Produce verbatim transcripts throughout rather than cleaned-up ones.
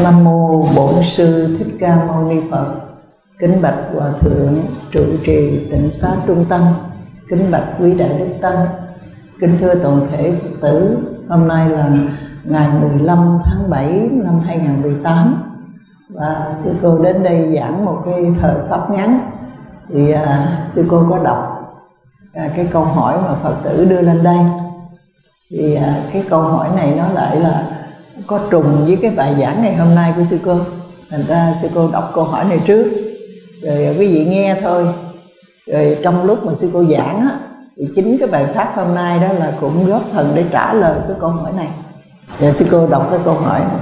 Nam mô Bổn Sư Thích Ca Mâu Ni Phật. Kính bạch Hòa Thượng trụ trì Tịnh Xá Trung Tâm. Kính bạch quý đại đức tăng. Kính thưa toàn thể Phật tử, hôm nay là ngày mười lăm tháng bảy năm hai nghìn không trăm mười tám và sư cô đến đây giảng một cái thời pháp ngắn. Thì à, sư cô có đọc à, cái câu hỏi mà Phật tử đưa lên đây. Thì à, cái câu hỏi này nó lại là có trùng với cái bài giảng ngày hôm nay của sư cô. Thành ra sư cô đọc câu hỏi này trước, rồi quý vị nghe thôi. Rồi trong lúc mà sư cô giảng á, thì chính cái bài pháp hôm nay đó là cũng góp phần để trả lời cái câu hỏi này. Và sư cô đọc cái câu hỏi này.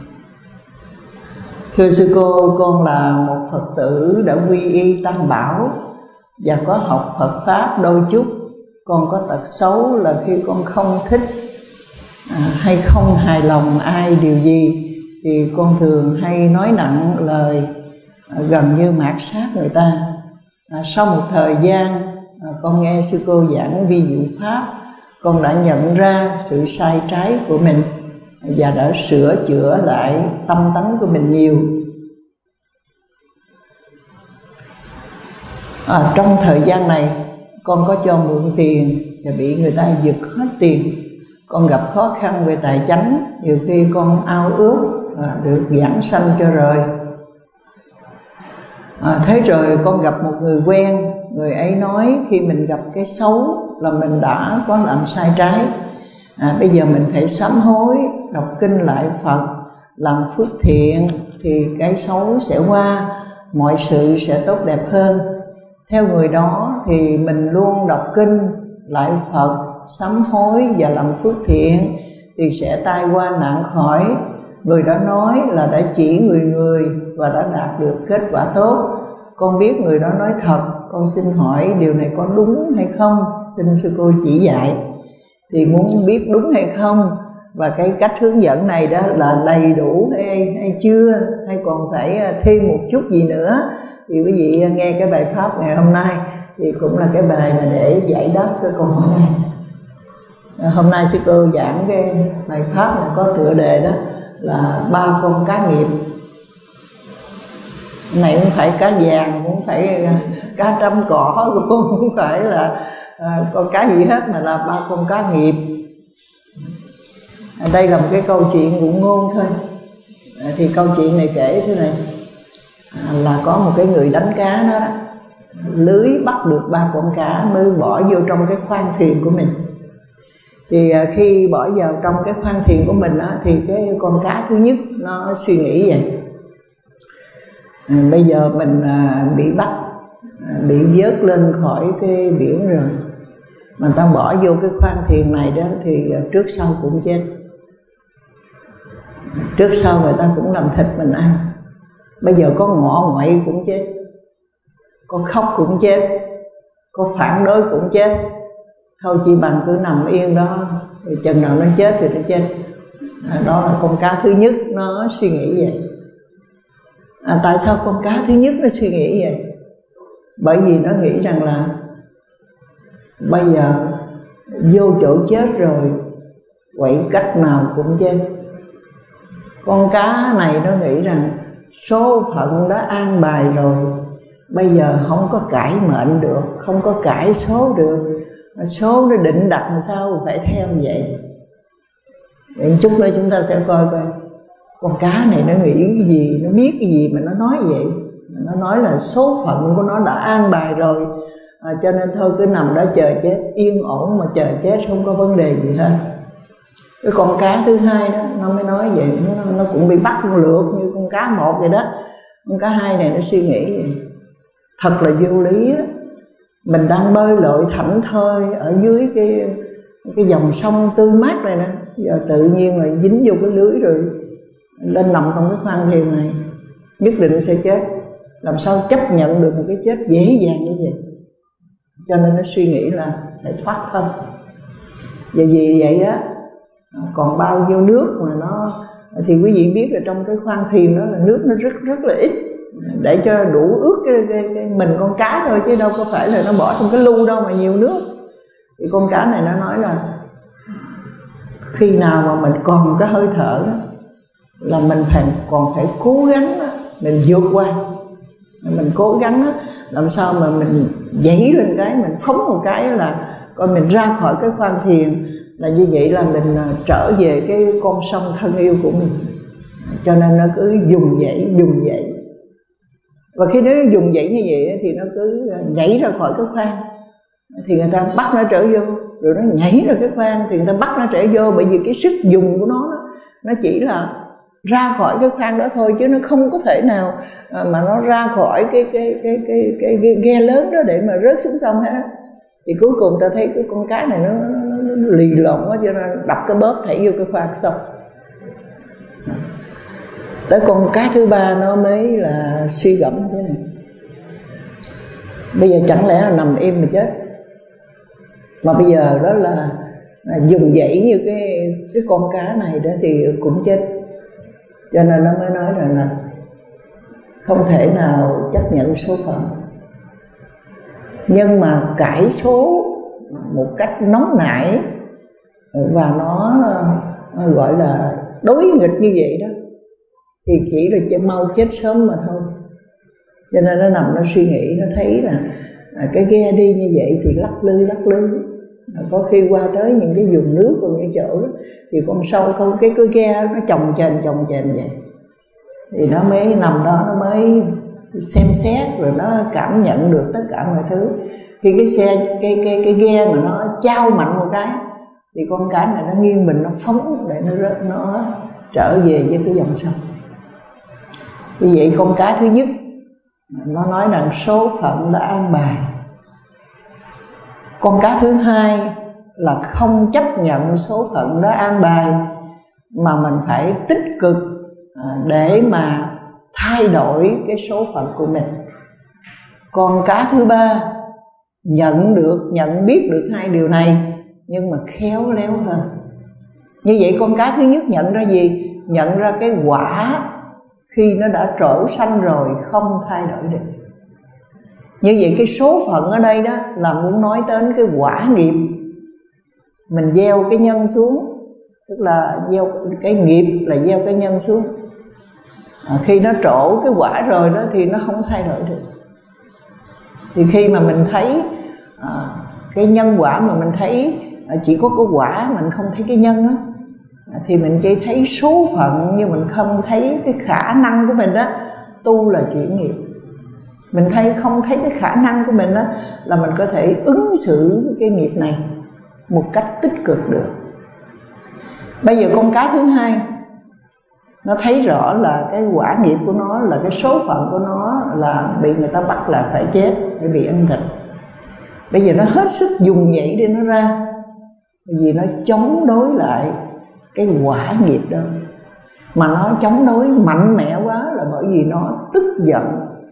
Thưa sư cô, con là một Phật tử đã quy y Tam Bảo và có học Phật Pháp đôi chút. Con có tật xấu là khi con không thích à, hay không hài lòng ai điều gì thì con thường hay nói nặng lời, à, gần như mạt sát người ta. À, sau một thời gian à, con nghe sư cô giảng vi diệu Pháp, con đã nhận ra sự sai trái của mình và đã sửa chữa lại tâm tánh của mình nhiều. À, trong thời gian này con có cho mượn tiền và bị người ta giật hết tiền. Con gặp khó khăn về tài chánh, nhiều khi con ao ước à, được giảng sanh cho rồi. À, thế rồi con gặp một người quen, người ấy nói khi mình gặp cái xấu là mình đã có làm sai trái. À, bây giờ mình phải sám hối, đọc kinh lại Phật, làm phước thiện thì cái xấu sẽ qua, mọi sự sẽ tốt đẹp hơn. Theo người đó thì mình luôn đọc kinh lại Phật, sám hối và làm phước thiện thì sẽ tai qua nạn khỏi. Người đó nói là đã chỉ người người và đã đạt được kết quả tốt. Con biết người đó nói thật, con xin hỏi điều này có đúng hay không? Xin sư cô chỉ dạy. Thì muốn biết đúng hay không và cái cách hướng dẫn này đó là đầy đủ hay, hay chưa, hay còn phải thêm một chút gì nữa, thì quý vị nghe cái bài pháp ngày hôm nay thì cũng là cái bài mà để giải đáp cái câu hỏi này. Hôm nay sư cô giảng cái bài pháp này có tựa đề đó là ba con cá nghiệp. Này không phải cá vàng, cũng phải cá trăm cỏ, cũng không phải là à, con cá gì hết, mà là ba con cá nghiệp. À, đây là một cái câu chuyện ngụ ngôn thôi. À, thì câu chuyện này kể thế này, à, là có một cái người đánh cá đó, lưới bắt được ba con cá mới bỏ vô trong cái khoang thuyền của mình. Thì à, khi bỏ vào trong cái khoang thuyền của mình á, thì cái con cá thứ nhất nó suy nghĩ vậy: à, bây giờ mình à, bị bắt, à, bị vớt lên khỏi cái biển rồi, mà ta bỏ vô cái khoang thuyền này đó thì à, trước sau cũng chết. Trước sau người ta cũng làm thịt mình ăn. Bây giờ có ngọ nguậy cũng chết, có khóc cũng chết, có phản đối cũng chết. Thôi chỉ bằng cứ nằm yên đó, rồi chừng nào nó chết thì nó chết. À, đó là con cá thứ nhất nó suy nghĩ vậy. À, tại sao con cá thứ nhất nó suy nghĩ vậy? Bởi vì nó nghĩ rằng là bây giờ vô chỗ chết rồi, quậy cách nào cũng chết. Con cá này nó nghĩ rằng số phận đã an bài rồi, bây giờ không có cải mệnh được, không có cải số được. Số nó định đặt làm sao phải theo vậy. Để chút nữa chúng ta sẽ coi coi con cá này nó nghĩ cái gì, nó biết cái gì mà nó nói vậy. Nó nói là số phận của nó đã an bài rồi, à, cho nên thôi cứ nằm đó chờ chết, yên ổn mà chờ chết, không có vấn đề gì hết. Cái con cá thứ hai đó nó mới nói vậy, nó, nó cũng bị bắt lượt như con cá một vậy đó. Con cá hai này nó suy nghĩ vậy: thật là vô lý á, mình đang bơi lội thảnh thơi ở dưới cái cái dòng sông tươi mát này nè, giờ tự nhiên là dính vô cái lưới rồi lên nằm trong cái khoang thuyền này, nhất định sẽ chết. Làm sao chấp nhận được một cái chết dễ dàng như vậy? Cho nên nó suy nghĩ là phải thoát thân. Và vì vậy á, còn bao nhiêu nước mà nó, thì quý vị biết là trong cái khoang thuyền đó là nước nó rất rất là ít, để cho đủ ướt cái, cái, cái mình con cá thôi, chứ đâu có phải là nó bỏ trong cái lu đâu mà nhiều nước. Thì con cá này nó nói là khi nào mà mình còn cái hơi thở đó, là mình phải còn phải cố gắng đó, mình vượt qua, mình cố gắng đó, làm sao mà mình dãy lên cái, mình phóng một cái là coi mình ra khỏi cái khoang thiền, là như vậy là mình trở về cái con sông thân yêu của mình. Cho nên nó cứ dùng dãy dùng dãy, và khi nó dùng dãy như vậy thì nó cứ nhảy ra khỏi cái khoang, thì người ta bắt nó trở vô, rồi nó nhảy ra cái khoang thì người ta bắt nó trở vô, bởi vì cái sức dùng của nó nó chỉ là ra khỏi cái khoang đó thôi, chứ nó không có thể nào mà nó ra khỏi cái cái cái cái cái, cái ghe lớn đó để mà rớt xuống sông hết. Thì cuối cùng ta thấy cái con cá này nó, nó, nó, nó lì lộn quá, cho nên đập cái bóp thảy vô cái khoang xong. Tới con cá thứ ba nó mới là suy gẫm thế này. Bây giờ chẳng lẽ là nằm im mà chết, mà bây giờ đó là, là dùng dãy như cái cái con cá này đó thì cũng chết. Cho nên nó mới nói rằng là không thể nào chấp nhận số phận, nhưng mà cải số một cách nóng nảy và nó, nó gọi là đối nghịch như vậy đó, thì chỉ là chỉ mau chết sớm mà thôi. Cho nên nó nằm nó suy nghĩ, nó thấy là cái ghe đi như vậy thì lắc lư lắc lư, có khi qua tới những cái vùng nước và những chỗ đó thì con sâu không cái cái ghe nó chồng chềnh chồng chềnh vậy. Thì nó mới nằm đó, nó mới xem xét rồi nó cảm nhận được tất cả mọi thứ. Khi cái xe cái cái cái ghe mà nó chao mạnh một cái thì con cá này nó nghiêng mình, nó phóng để nó rớt, nó trở về với cái dòng sông. Như vậy con cá thứ nhất nó nói rằng số phận đã an bài. Con cá thứ hai là không chấp nhận số phận đã an bài, mà mình phải tích cực để mà thay đổi cái số phận của mình. Con cá thứ ba nhận được, nhận biết được hai điều này, nhưng mà khéo léo hơn. Như vậy con cá thứ nhất nhận ra gì? Nhận ra cái quả khi nó đã trổ xanh rồi không thay đổi được. Như vậy cái số phận ở đây đó là muốn nói đến cái quả nghiệp. Mình gieo cái nhân xuống, tức là gieo cái nghiệp là gieo cái nhân xuống. À, khi nó trổ cái quả rồi đó thì nó không thay đổi được. Thì khi mà mình thấy à, cái nhân quả mà mình thấy à, chỉ có cái quả, mình không thấy cái nhân á, à, thì mình chỉ thấy số phận, nhưng mình không thấy cái khả năng của mình đó. Tu là chuyển nghiệp. Mình thấy không thấy cái khả năng của mình đó, là mình có thể ứng xử với cái nghiệp này một cách tích cực được. Bây giờ con cá thứ hai nó thấy rõ là cái quả nghiệp của nó, là cái số phận của nó là bị người ta bắt là phải chết, phải bị ăn thịt. Bây giờ nó hết sức dùng dãy để nó ra, vì nó chống đối lại cái quả nghiệp đó. Mà nó chống đối mạnh mẽ quá là bởi vì nó tức giận,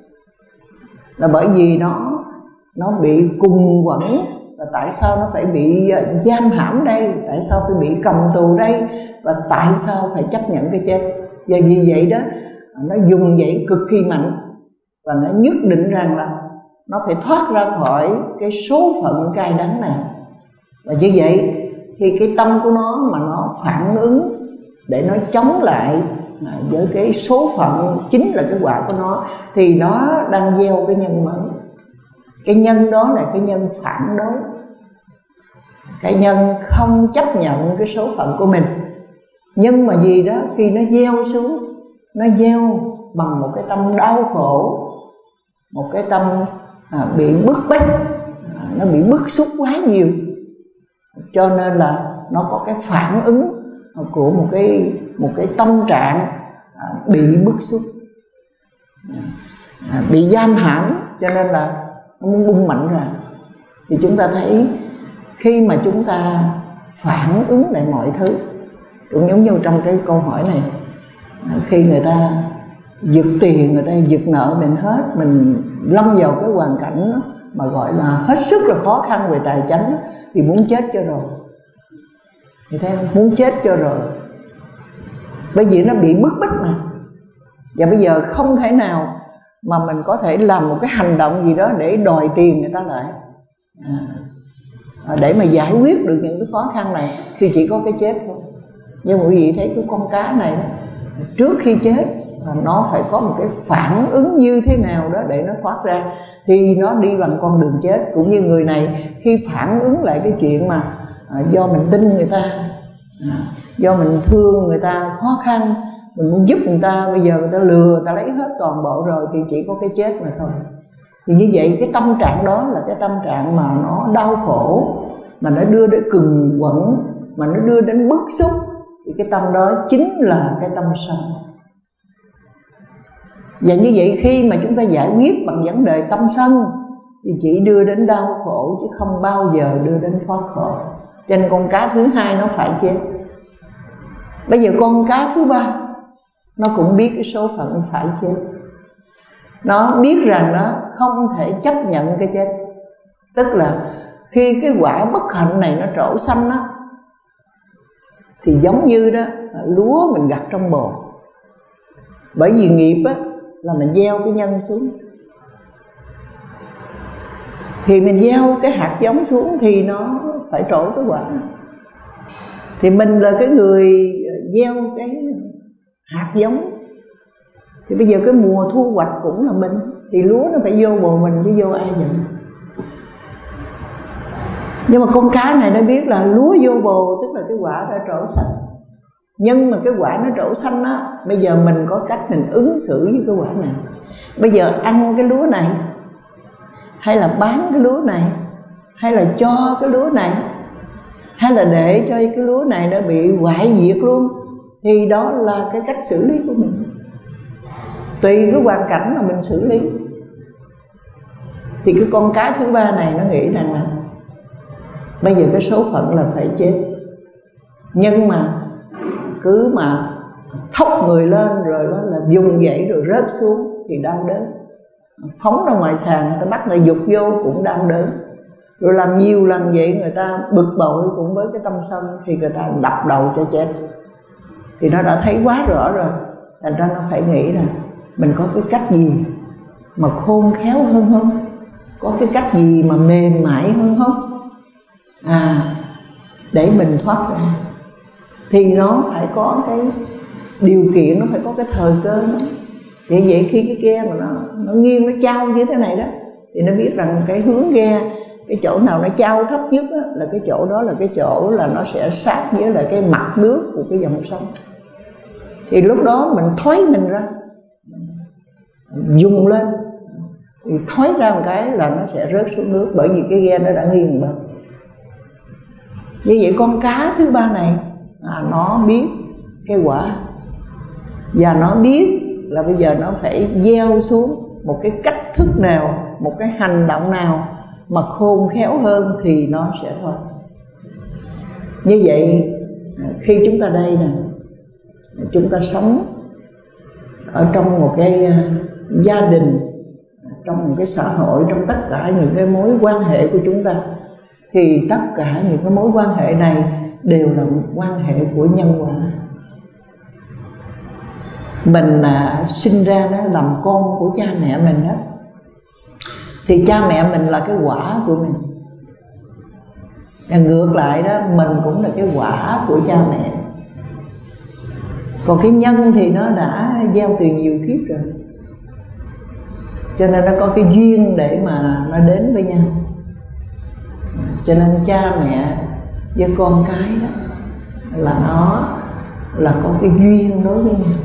là bởi vì nó nó bị cùng quẩn. Và tại sao nó phải bị giam hãm đây, tại sao phải bị cầm tù đây, và tại sao phải chấp nhận cái chết. Và vì vậy đó nó dùng dãy cực kỳ mạnh, và nó nhất định rằng là nó phải thoát ra khỏi cái số phận cay đắng này. Và như vậy thì cái tâm của nó mà nó phản ứng để nó chống lại với cái số phận chính là cái quả của nó, thì nó đang gieo cái nhân mới. Cái nhân đó là cái nhân phản đối, cái nhân không chấp nhận cái số phận của mình. Nhưng mà gì đó khi nó gieo xuống, nó gieo bằng một cái tâm đau khổ, một cái tâm à, bị bức bách, à, nó bị bức xúc quá nhiều, cho nên là nó có cái phản ứng của một cái một cái tâm trạng à, bị bức xúc, à, bị giam hãm, cho nên là nó muốn bung mạnh ra. Thì chúng ta thấy khi mà chúng ta phản ứng lại mọi thứ, cũng giống như trong cái câu hỏi này, khi người ta giật tiền, người ta giật nợ mình hết, mình lâm vào cái hoàn cảnh đó, mà gọi là hết sức là khó khăn về tài chính, thì muốn chết cho rồi. Thì thấy không? Muốn chết cho rồi, bởi vì nó bị bức bách mà. Và bây giờ không thể nào mà mình có thể làm một cái hành động gì đó để đòi tiền người ta lại, à, để mà giải quyết được những cái khó khăn này, thì chỉ có cái chết thôi. Nhưng quý vị thấy cái con cá này trước khi chết, và nó phải có một cái phản ứng như thế nào đó để nó thoát ra, thì nó đi bằng con đường chết. Cũng như người này khi phản ứng lại cái chuyện mà à, do mình tin người ta, à, do mình thương người ta khó khăn, mình muốn giúp người ta, bây giờ người ta lừa, người ta lấy hết toàn bộ rồi, thì chỉ có cái chết mà thôi. Thì như vậy cái tâm trạng đó là cái tâm trạng mà nó đau khổ, mà nó đưa đến cừng quẩn, mà nó đưa đến bức xúc, thì cái tâm đó chính là cái tâm sân. Và như vậy khi mà chúng ta giải quyết bằng vấn đề tâm sân thì chỉ đưa đến đau khổ, chứ không bao giờ đưa đến thoát khổ. Cho nên con cá thứ hai nó phải chết. Bây giờ con cá thứ ba nó cũng biết cái số phận phải chết. Nó biết rằng nó không thể chấp nhận cái chết. Tức là khi cái quả bất hạnh này nó trổ xanh đó, thì giống như đó lúa mình gặt trong bồn. Bởi vì nghiệp á, là mình gieo cái nhân xuống, thì mình gieo cái hạt giống xuống thì nó phải trổ cái quả. Thì mình là cái người gieo cái hạt giống, thì bây giờ cái mùa thu hoạch cũng là mình, thì lúa nó phải vô bồn mình chứ vô ai vậy. Nhưng mà con cá này nó biết là lúa vô bồ tức là cái quả đã trổ xanh. Nhưng mà cái quả nó trổ xanh á, bây giờ mình có cách mình ứng xử với cái quả này. Bây giờ ăn cái lúa này, hay là bán cái lúa này, hay là cho cái lúa này, hay là để cho cái lúa này nó bị hoại diệt luôn, thì đó là cái cách xử lý của mình. Tùy cái hoàn cảnh mà mình xử lý. Thì cái con cá thứ ba này nó nghĩ rằng là bây giờ cái số phận là phải chết, nhưng mà cứ mà thốc người lên rồi đó là dùng dậy rồi rớt xuống thì đau đớn. Phóng ra ngoài sàn người ta bắt người dục vô cũng đau đớn. Rồi làm nhiều lần vậy người ta bực bội cũng với cái tâm sân, thì người ta đập đầu cho chết. Thì nó đã thấy quá rõ rồi, thành ra nó phải nghĩ là mình có cái cách gì mà khôn khéo hơn không? Có cái cách gì mà mềm mại hơn không? À, để mình thoát ra. Thì nó phải có cái điều kiện, nó phải có cái thời cơ đó. Thì vậy khi cái ghe mà nó, nó nghiêng, nó trao như thế này đó, thì nó biết rằng cái hướng ghe, cái chỗ nào nó trao thấp nhất đó, là cái chỗ đó là cái chỗ là nó sẽ sát với lại cái mặt nước của cái dòng sông. Thì lúc đó mình thoái mình ra, dùng lên, thì thoái ra một cái là nó sẽ rớt xuống nước, bởi vì cái ghe nó đã nghiêng bên. Như vậy con cá thứ ba này à, nó biết cái quả, và nó biết là bây giờ nó phải gieo xuống một cái cách thức nào, một cái hành động nào mà khôn khéo hơn thì nó sẽ thôi. Như vậy khi chúng ta đây nè, chúng ta sống ở trong một cái gia đình, trong một cái xã hội, trong tất cả những cái mối quan hệ của chúng ta, thì tất cả những cái mối quan hệ này đều là quan hệ của nhân quả. Mình là sinh ra đó làm con của cha mẹ mình đó, thì cha mẹ mình là cái quả của mình. Và ngược lại đó, mình cũng là cái quả của cha mẹ. Còn cái nhân thì nó đã gieo từ nhiều kiếp rồi, cho nên nó có cái duyên để mà nó đến với nhau. Cho nên cha mẹ với con cái đó là nó là có cái duyên đối với nhau,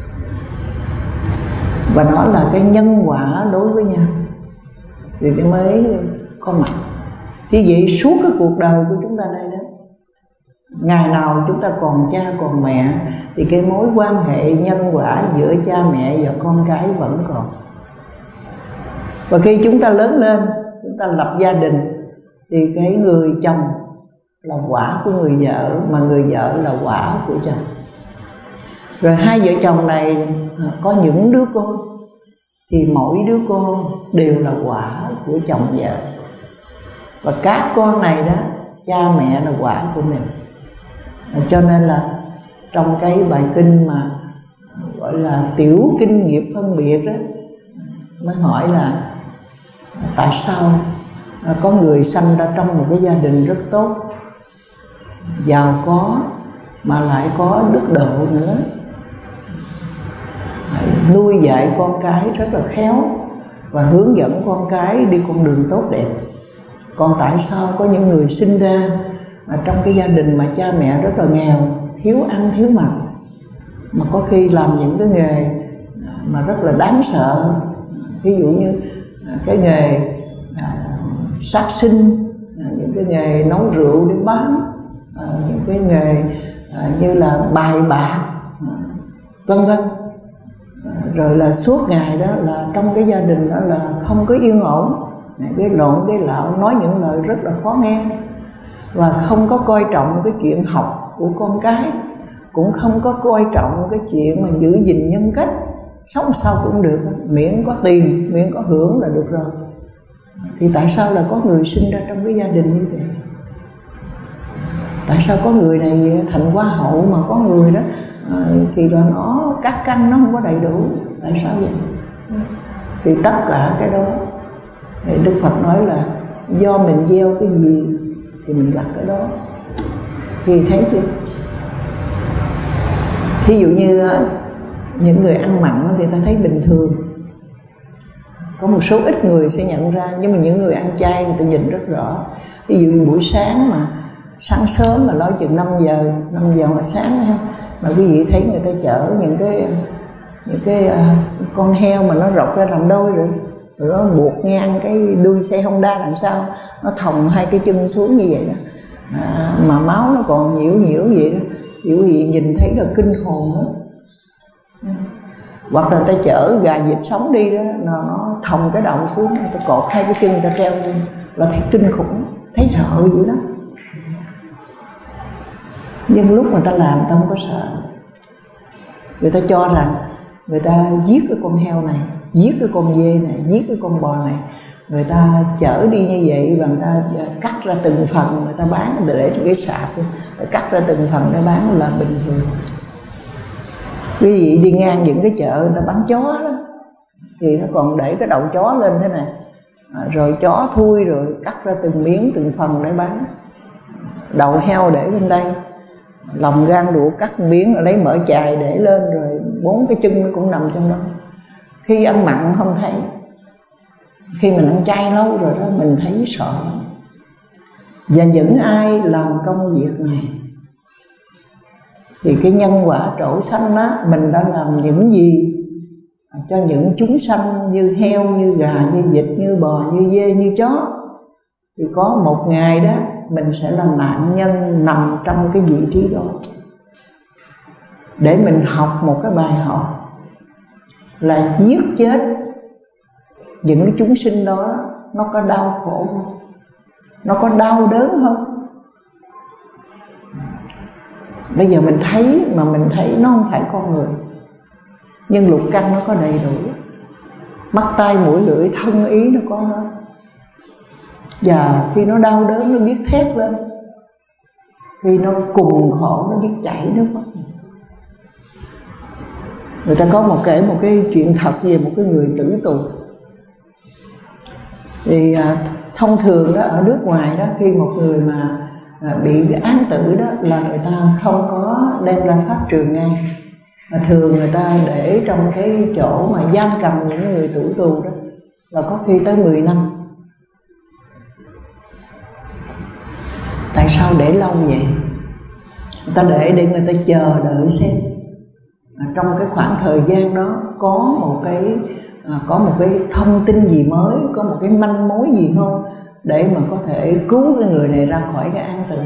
và nó là cái nhân quả đối với nhau, thì nó mới có mặt. Vì vậy suốt cái cuộc đời của chúng ta đây đó, ngày nào chúng ta còn cha còn mẹ, thì cái mối quan hệ nhân quả giữa cha mẹ và con cái vẫn còn. Và khi chúng ta lớn lên, chúng ta lập gia đình, thì cái người chồng là quả của người vợ, mà người vợ là quả của chồng. Rồi hai vợ chồng này có những đứa con, thì mỗi đứa con đều là quả của chồng vợ. Và các con này đó, cha mẹ là quả của mình. Cho nên là trong cái bài kinh mà gọi là tiểu kinh nghiệp phân biệt đó, mới hỏi là tại sao có người sanh ra trong một cái gia đình rất tốt, giàu có, mà lại có đức độ nữa, nuôi dạy con cái rất là khéo và hướng dẫn con cái đi con đường tốt đẹp. Còn tại sao có những người sinh ra mà trong cái gia đình mà cha mẹ rất là nghèo, thiếu ăn thiếu mặc, mà có khi làm những cái nghề mà rất là đáng sợ, ví dụ như cái nghề à, sát sinh, à, những cái nghề nấu rượu để bán, à, những cái nghề à, như là bài bạc, à, vân vân. À, rồi là suốt ngày đó là trong cái gia đình đó là không có yên ổn, cái lộn cái lạo, nói những lời rất là khó nghe, và không có coi trọng cái chuyện học của con cái, cũng không có coi trọng cái chuyện mà giữ gìn nhân cách, sống sao cũng được, miễn có tiền, miễn có hưởng là được rồi. Thì tại sao là có người sinh ra trong cái gia đình như vậy? Tại sao có người này thành hoa hậu mà có người đó à, thì là nó các căn nó không có đầy đủ? Tại sao vậy? Thì tất cả cái đó thì Đức Phật nói là do mình gieo cái gì thì mình gặt cái đó. Thì thấy chưa? Thí dụ như những người ăn mặn thì ta thấy bình thường, có một số ít người sẽ nhận ra, nhưng mà những người ăn chay người ta nhìn rất rõ. Ví dụ như buổi sáng mà sáng sớm mà nói chừng năm giờ năm giờ là sáng ha, mà quý vị thấy người ta chở những cái những cái uh, con heo mà nó rọc ra làm đôi rồi, rồi nó buộc ngang cái đuôi xe Honda làm sao, nó thòng hai cái chân xuống như vậy đó, à, mà máu nó còn nhiễu nhiễu vậy đó, thì quý vị nhìn thấy là kinh hồn đó. Hoặc là ta chở gà vịt sống đi đó, nó, nó thòng cái đầu xuống, người ta cột hai cái chân người ta treo lên, là thấy kinh khủng, thấy sợ vậy đó. Nhưng lúc người ta làm người ta không có sợ. Người ta cho rằng người ta giết cái con heo này, giết cái con dê này, giết cái con bò này, người ta chở đi như vậy và người ta cắt ra từng phần, người ta bán để cho cái sạp, người ta cắt ra từng phần để bán là bình thường. Quý vị đi ngang những cái chợ người ta bán chó đó, thì nó còn để cái đầu chó lên thế này, à, rồi chó thui rồi cắt ra từng miếng từng phần để bán. Đầu heo để bên đây, lòng gan đũa cắt miếng rồi lấy mỡ chài để lên, rồi bốn cái chân nó cũng nằm trong đó. Khi ăn mặn không thấy, khi mình ăn chay lâu rồi đó mình thấy sợ. Và những ai làm công việc này thì cái nhân quả trổ sanh đó, mình đã làm những gì cho những chúng sanh như heo, như gà, như vịt, như bò, như dê, như chó, thì có một ngày đó mình sẽ là nạn nhân nằm trong cái vị trí đó, để mình học một cái bài học là giết chết những cái chúng sinh đó. Nó có đau khổ không? Nó có đau đớn không? Bây giờ mình thấy mà mình thấy nó không phải con người, nhưng lục căn nó có đầy đủ, mắt tai mũi lưỡi thân ý nó có hết. Và khi nó đau đớn nó biết thét lên, khi nó cùng khổ nó biết chảy nước mắt. Người ta có một kể một cái chuyện thật về một cái người tử tù. Thì à, thông thường đó ở nước ngoài đó, khi một người mà à, bị án tử đó là người ta không có đem ra pháp trường ngay, mà thường người ta để trong cái chỗ mà giam cầm những người tử tù đó là có khi tới mười năm. Tại sao để lâu vậy? Người ta để để người ta chờ đợi xem à, trong cái khoảng thời gian đó có một cái à, có một cái thông tin gì mới, có một cái manh mối gì không, để mà có thể cứu cái người này ra khỏi cái án tử.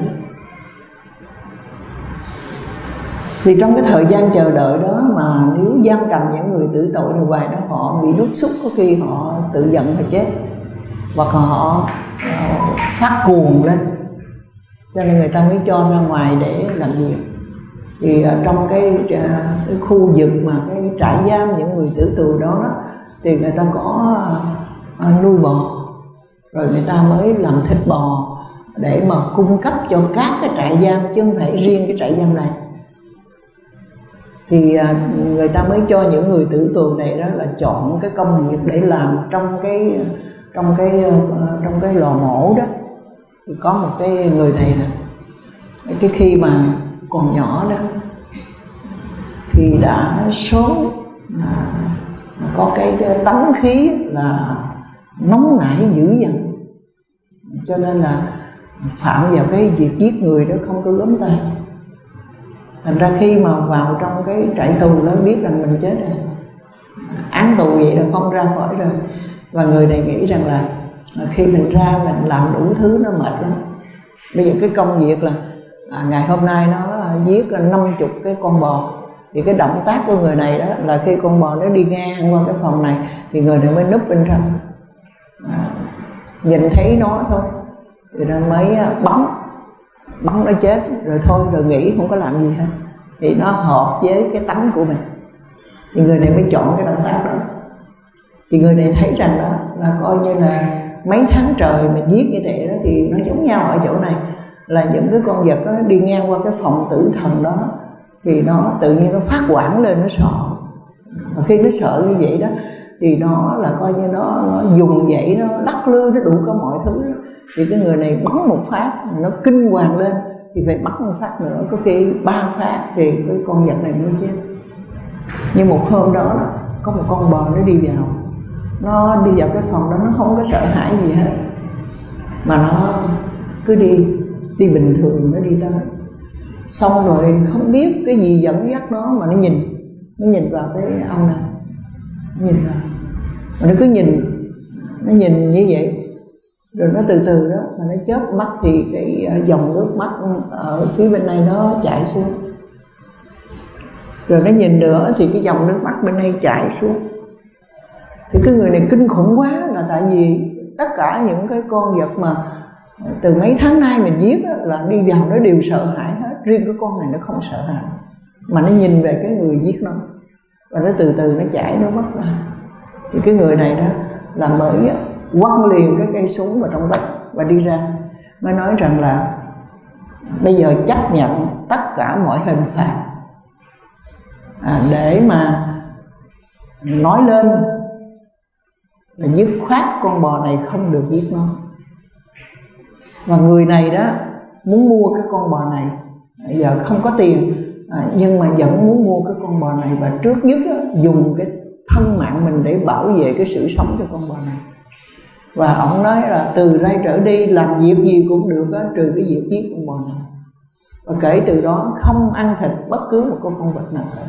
Thì trong cái thời gian chờ đợi đó mà nếu giam cầm những người tử tội rồi hoài đó, họ bị bức xúc, có khi họ tự giận và chết, hoặc họ uh, phát cuồng lên, cho nên người ta mới cho ra ngoài để làm việc. Thì uh, trong cái, uh, cái khu vực mà cái trại giam những người tử tù đó, đó thì người ta có uh, uh, nuôi bò, rồi người ta mới làm thịt bò để mà cung cấp cho các cái trại giam, chứ không phải riêng cái trại giam này. Thì người ta mới cho những người tử tù này đó là chọn cái công việc để làm trong cái trong cái trong cái lò mổ đó. Thì có một cái người này nè, cái khi mà còn nhỏ đó thì đã số à, có cái, cái tánh khí là nóng nảy dữ dằn, cho nên là phạm vào cái việc giết người đó không có gớm tay. Thành ra khi mà vào trong cái trại tù đó biết rằng mình chết rồi, án tù vậy là không ra khỏi rồi. Và người này nghĩ rằng là khi mình ra mình làm đủ thứ nó mệt lắm. Bây giờ cái công việc là à, ngày hôm nay nó giết là năm chục cái con bò, thì cái động tác của người này đó là khi con bò nó đi ngang qua cái phòng này thì người này mới núp bên trong, à, nhìn thấy nó thôi thì nó mới bắn bắn nó chết rồi thôi, rồi nghĩ không có làm gì hết, thì nó hợp với cái tánh của mình, thì người này mới chọn cái động tác đó. Thì người này thấy rằng đó là coi như là mấy tháng trời mình giết như thế đó thì nó giống nhau ở chỗ này, là những cái con vật đó nó đi ngang qua cái phòng tử thần đó thì nó tự nhiên nó phát hoảng lên, nó sợ. Và khi nó sợ như vậy đó thì nó là coi như nó, nó dùng vậy, nó lắc lư, nó đủ cả mọi thứ đó. Thì cái người này bắn một phát nó kinh hoàng lên thì phải bắn một phát nữa, có khi ba phát thì cái con vật này mới chết. Nhưng một hôm đó, đó có một con bò nó đi vào, nó đi vào cái phòng đó, nó không có sợ hãi gì hết, mà nó cứ đi đi bình thường, nó đi tới. Xong rồi không biết cái gì dẫn dắt nó mà nó nhìn nó nhìn vào cái ông này, nó nhìn vào mà nó cứ nhìn nó nhìn như vậy. Rồi nó từ từ đó mà nó chớp mắt thì cái dòng nước mắt ở phía bên này nó chảy xuống. Rồi nó nhìn nữa thì cái dòng nước mắt bên đây chảy xuống. Thì cái người này kinh khủng quá, là tại vì tất cả những cái con vật mà từ mấy tháng nay mình giết đó, là đi vào nó đều sợ hãi hết. Riêng cái con này nó không sợ hãi, mà nó nhìn về cái người giết nó, và nó từ từ nó chảy nước mắt ra. Thì cái người này đó là mới quăng liền cái cây súng vào trong đất và đi ra, mới nói rằng là bây giờ chấp nhận tất cả mọi hình phạt, à, để mà nói lên là dứt khoát con bò này không được giết nó. Và người này đó muốn mua cái con bò này, giờ không có tiền, à, nhưng mà vẫn muốn mua cái con bò này, và trước nhất đó, dùng cái thân mạng mình để bảo vệ cái sự sống cho con bò này. Và ông nói là từ đây trở đi làm việc gì cũng được đó, trừ cái việc giết con bò này. Và kể từ đó không ăn thịt bất cứ một con con vật nào cả.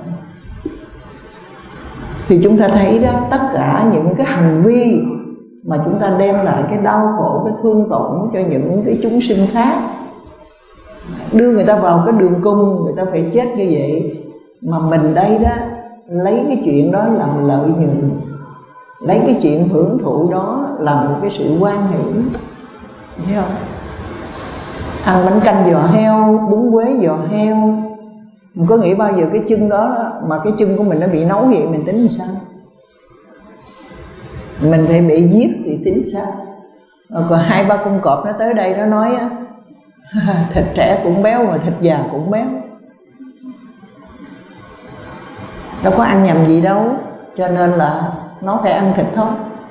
Thì chúng ta thấy đó, tất cả những cái hành vi mà chúng ta đem lại cái đau khổ, cái thương tổn cho những cái chúng sinh khác, đưa người ta vào cái đường cung, người ta phải chết như vậy. Mà mình đây đó lấy cái chuyện đó làm lợi nhuận, lấy cái chuyện hưởng thụ đó làm một cái sự quan hỷ, thấy không? Ăn bánh canh giò heo, bún quế giò heo, mình có nghĩ bao giờ cái chân đó, đó mà cái chân của mình nó bị nấu vậy mình tính làm sao? Mình phải bị giết thì tính sao? Rồi còn hai ba con cọp nó tới đây nó nói á, thịt trẻ cũng béo mà thịt già cũng béo, đâu có ăn nhầm gì đâu, cho nên là nó phải ăn thịt thôi.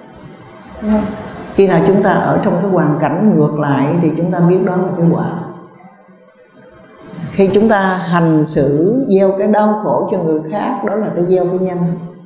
Khi nào chúng ta ở trong cái hoàn cảnh ngược lại thì chúng ta biết đó là cái quả. Khi chúng ta hành xử gieo cái đau khổ cho người khác, đó là cái gieo cái nhân.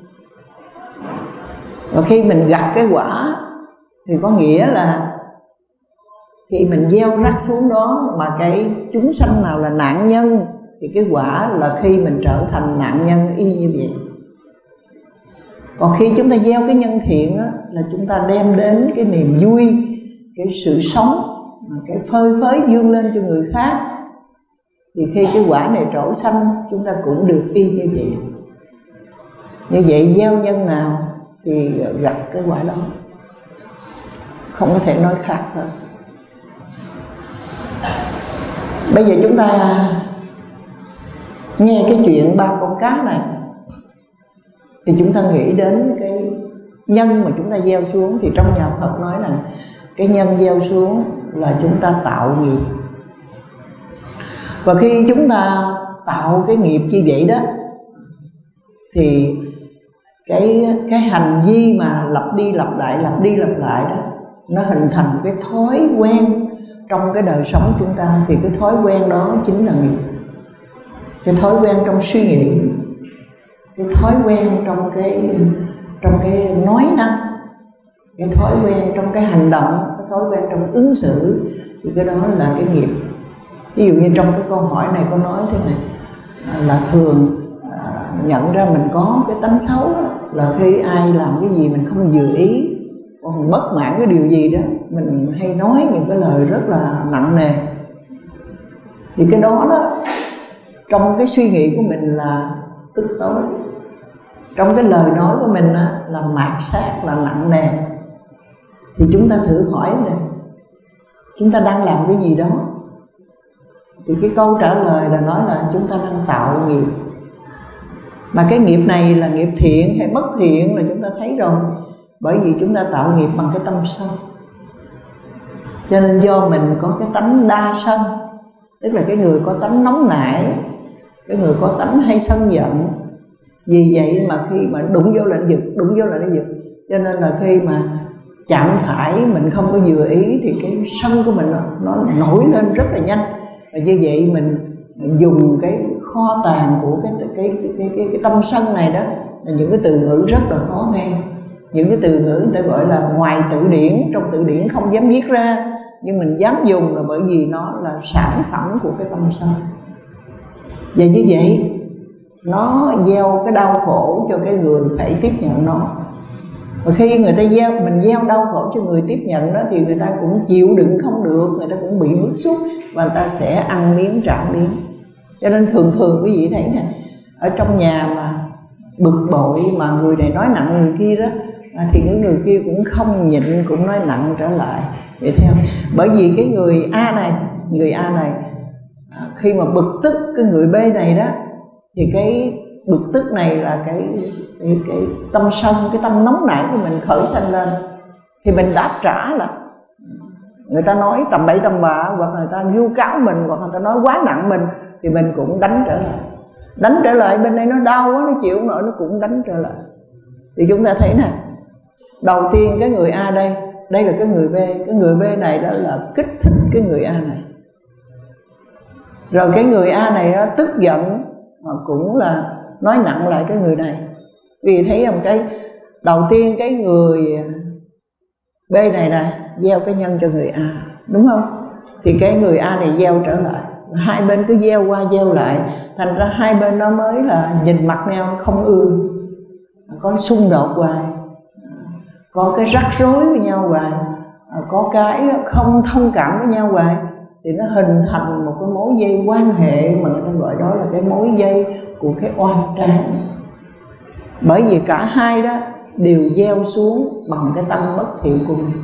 Và khi mình gặp cái quả thì có nghĩa là khi mình gieo rắc xuống đó mà cái chúng sanh nào là nạn nhân, thì cái quả là khi mình trở thành nạn nhân y như vậy. Còn khi chúng ta gieo cái nhân thiện đó, là chúng ta đem đến cái niềm vui, cái sự sống, cái phơi phới vươn lên cho người khác, thì khi cái quả này trổ xanh chúng ta cũng được y như vậy. Như vậy gieo nhân nào thì gặp cái quả đó, không có thể nói khác hơn. Bây giờ chúng ta nghe cái chuyện ba con cá này thì chúng ta nghĩ đến cái nhân mà chúng ta gieo xuống. Thì trong nhà Phật nói rằng cái nhân gieo xuống là chúng ta tạo nghiệp. Và khi chúng ta tạo cái nghiệp như vậy đó, thì cái cái hành vi mà lặp đi lặp lại lặp đi lặp lại đó, nó hình thành cái thói quen trong cái đời sống chúng ta. Thì cái thói quen đó chính là nghiệp, cái thói quen trong suy nghĩ. cái thói quen trong cái trong cái nói năng, cái thói quen trong cái hành động, cái thói quen trong ứng xử, thì cái đó là cái nghiệp. Ví dụ như trong cái câu hỏi này có nói thế này là thường à, nhận ra mình có cái tánh xấu đó, là khi ai làm cái gì mình không vừa ý, còn bất mãn cái điều gì đó, mình hay nói những cái lời rất là nặng nề. Thì cái đó đó trong cái suy nghĩ của mình là tức tối, trong cái lời nói của mình á, là mạt sát, là nặng nề. Thì chúng ta thử hỏi này, chúng ta đang làm cái gì đó? Thì cái câu trả lời là nói là chúng ta đang tạo nghiệp. Mà cái nghiệp này là nghiệp thiện hay bất thiện là chúng ta thấy rồi. Bởi vì chúng ta tạo nghiệp bằng cái tâm sân. Cho nên do mình có cái tánh đa sân, tức là cái người có tánh nóng nảy, cái người có tánh hay sân giận. Vì vậy mà khi mà đụng vô là nó giật, đụng vô là nó giật. Cho nên là khi mà chạm phải mình không có vừa ý thì cái sân của mình nó, nó nổi lên rất là nhanh. Và như vậy mình dùng cái kho tàng của cái cái cái cái, cái, cái tâm sân này đó là những cái từ ngữ rất là khó nghe, những cái từ ngữ người ta gọi là ngoài từ điển, trong từ điển không dám viết ra, nhưng mình dám dùng là bởi vì nó là sản phẩm của cái tâm sân. Và như vậy nó gieo cái đau khổ cho cái người phải tiếp nhận nó. Và khi người ta gieo, mình gieo đau khổ cho người tiếp nhận đó, thì người ta cũng chịu đựng không được, người ta cũng bị bức xúc, và người ta sẽ ăn miếng trả miếng. Cho nên thường thường quý vị thấy nè, ở trong nhà mà bực bội mà người này nói nặng người kia đó, thì những người kia cũng không nhịn, cũng nói nặng trở lại. Vậy theo, bởi vì cái người A này, người A này khi mà bực tức cái người B này đó, thì cái bực tức này là cái, cái, cái tâm sân, cái tâm nóng nảy của mình khởi sanh lên. Thì mình đáp trả là người ta nói tầm bậy tầm bạ, hoặc người ta vu cáo mình, hoặc người ta nói quá nặng mình, thì mình cũng đánh trở lại. Đánh trở lại bên đây nó đau quá, nó chịu không nổi, nó cũng đánh trở lại. Thì chúng ta thấy nè, đầu tiên cái người A đây, đây là cái người B. Cái người B này đó là kích thích cái người A này. Rồi cái người A này đó tức giận mà cũng là nói nặng lại cái người này. Vì thấy không, cái đầu tiên cái người B này nè gieo cái nhân cho người A, đúng không? Thì cái người A này gieo trở lại, hai bên cứ gieo qua gieo lại, thành ra hai bên đó mới là nhìn mặt nhau không ưa, có xung đột hoài, có cái rắc rối với nhau hoài, có cái không thông cảm với nhau hoài, thì nó hình thành một cái mối dây quan hệ mà người ta gọi đó là cái mối dây của cái oan trái. Bởi vì cả hai đó đều gieo xuống bằng cái tâm bất thiện của mình,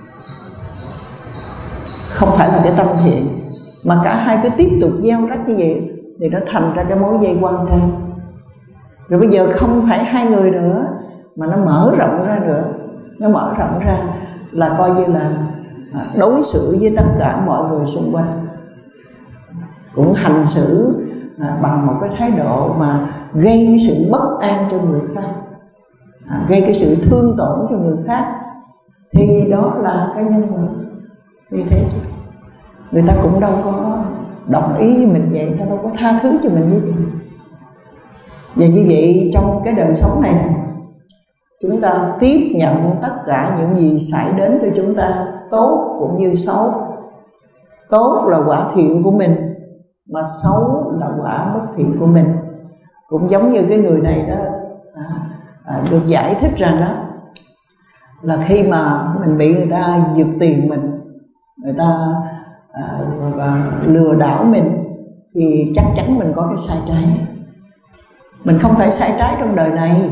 không phải là cái tâm thiện, mà cả hai cứ tiếp tục gieo rắc như vậy thì nó thành ra cái mối dây quan trái. Rồi bây giờ không phải hai người nữa, mà nó mở rộng ra nữa, nó mở rộng ra là coi như là đối xử với tất cả mọi người xung quanh, cũng hành xử bằng một cái thái độ mà gây cái sự bất an cho người khác, gây cái sự thương tổn cho người khác. Thì đó là cái nhân quả. Vì thế người ta cũng đâu có đồng ý với mình vậy, người ta đâu có tha thứ cho mình như vậy. Và như vậy trong cái đời sống này này, chúng ta tiếp nhận tất cả những gì xảy đến cho chúng ta, tốt cũng như xấu. Tốt là quả thiện của mình, mà xấu là quả bất thiện của mình. Cũng giống như cái người này đó, à, à, được giải thích rằng đó là khi mà mình bị người ta giật tiền mình, người ta à, à, lừa đảo mình, thì chắc chắn mình có cái sai trái. Mình không phải sai trái trong đời này,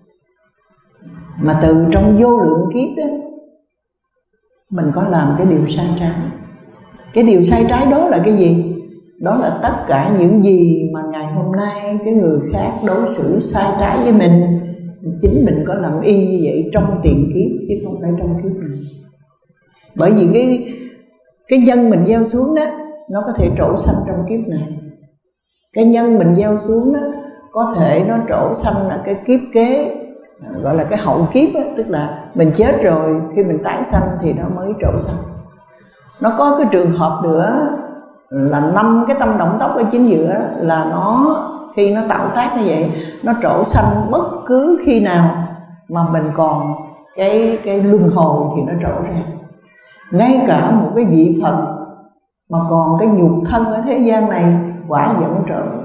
mà từ trong vô lượng kiếp đó mình có làm cái điều sai trái. Cái điều sai trái đó là cái gì? Đó là tất cả những gì mà ngày hôm nay cái người khác đối xử sai trái với mình, chính mình có làm y như vậy trong tiền kiếp chứ không phải trong kiếp này. Bởi vì cái cái nhân mình gieo xuống đó, nó có thể trổ sanh trong kiếp này. Cái nhân mình gieo xuống đó có thể nó trổ sanh là cái kiếp kế, gọi là cái hậu kiếp đó, tức là mình chết rồi, khi mình tái sanh thì nó mới trổ sanh. Nó có cái trường hợp nữa là năm cái tâm động tóc ở chính giữa là nó khi nó tạo tác như vậy, nó trổ sanh bất cứ khi nào mà mình còn cái cái luân hồi thì nó trổ ra. Ngay cả một cái vị Phật mà còn cái nhục thân ở thế gian này quả vẫn trổ.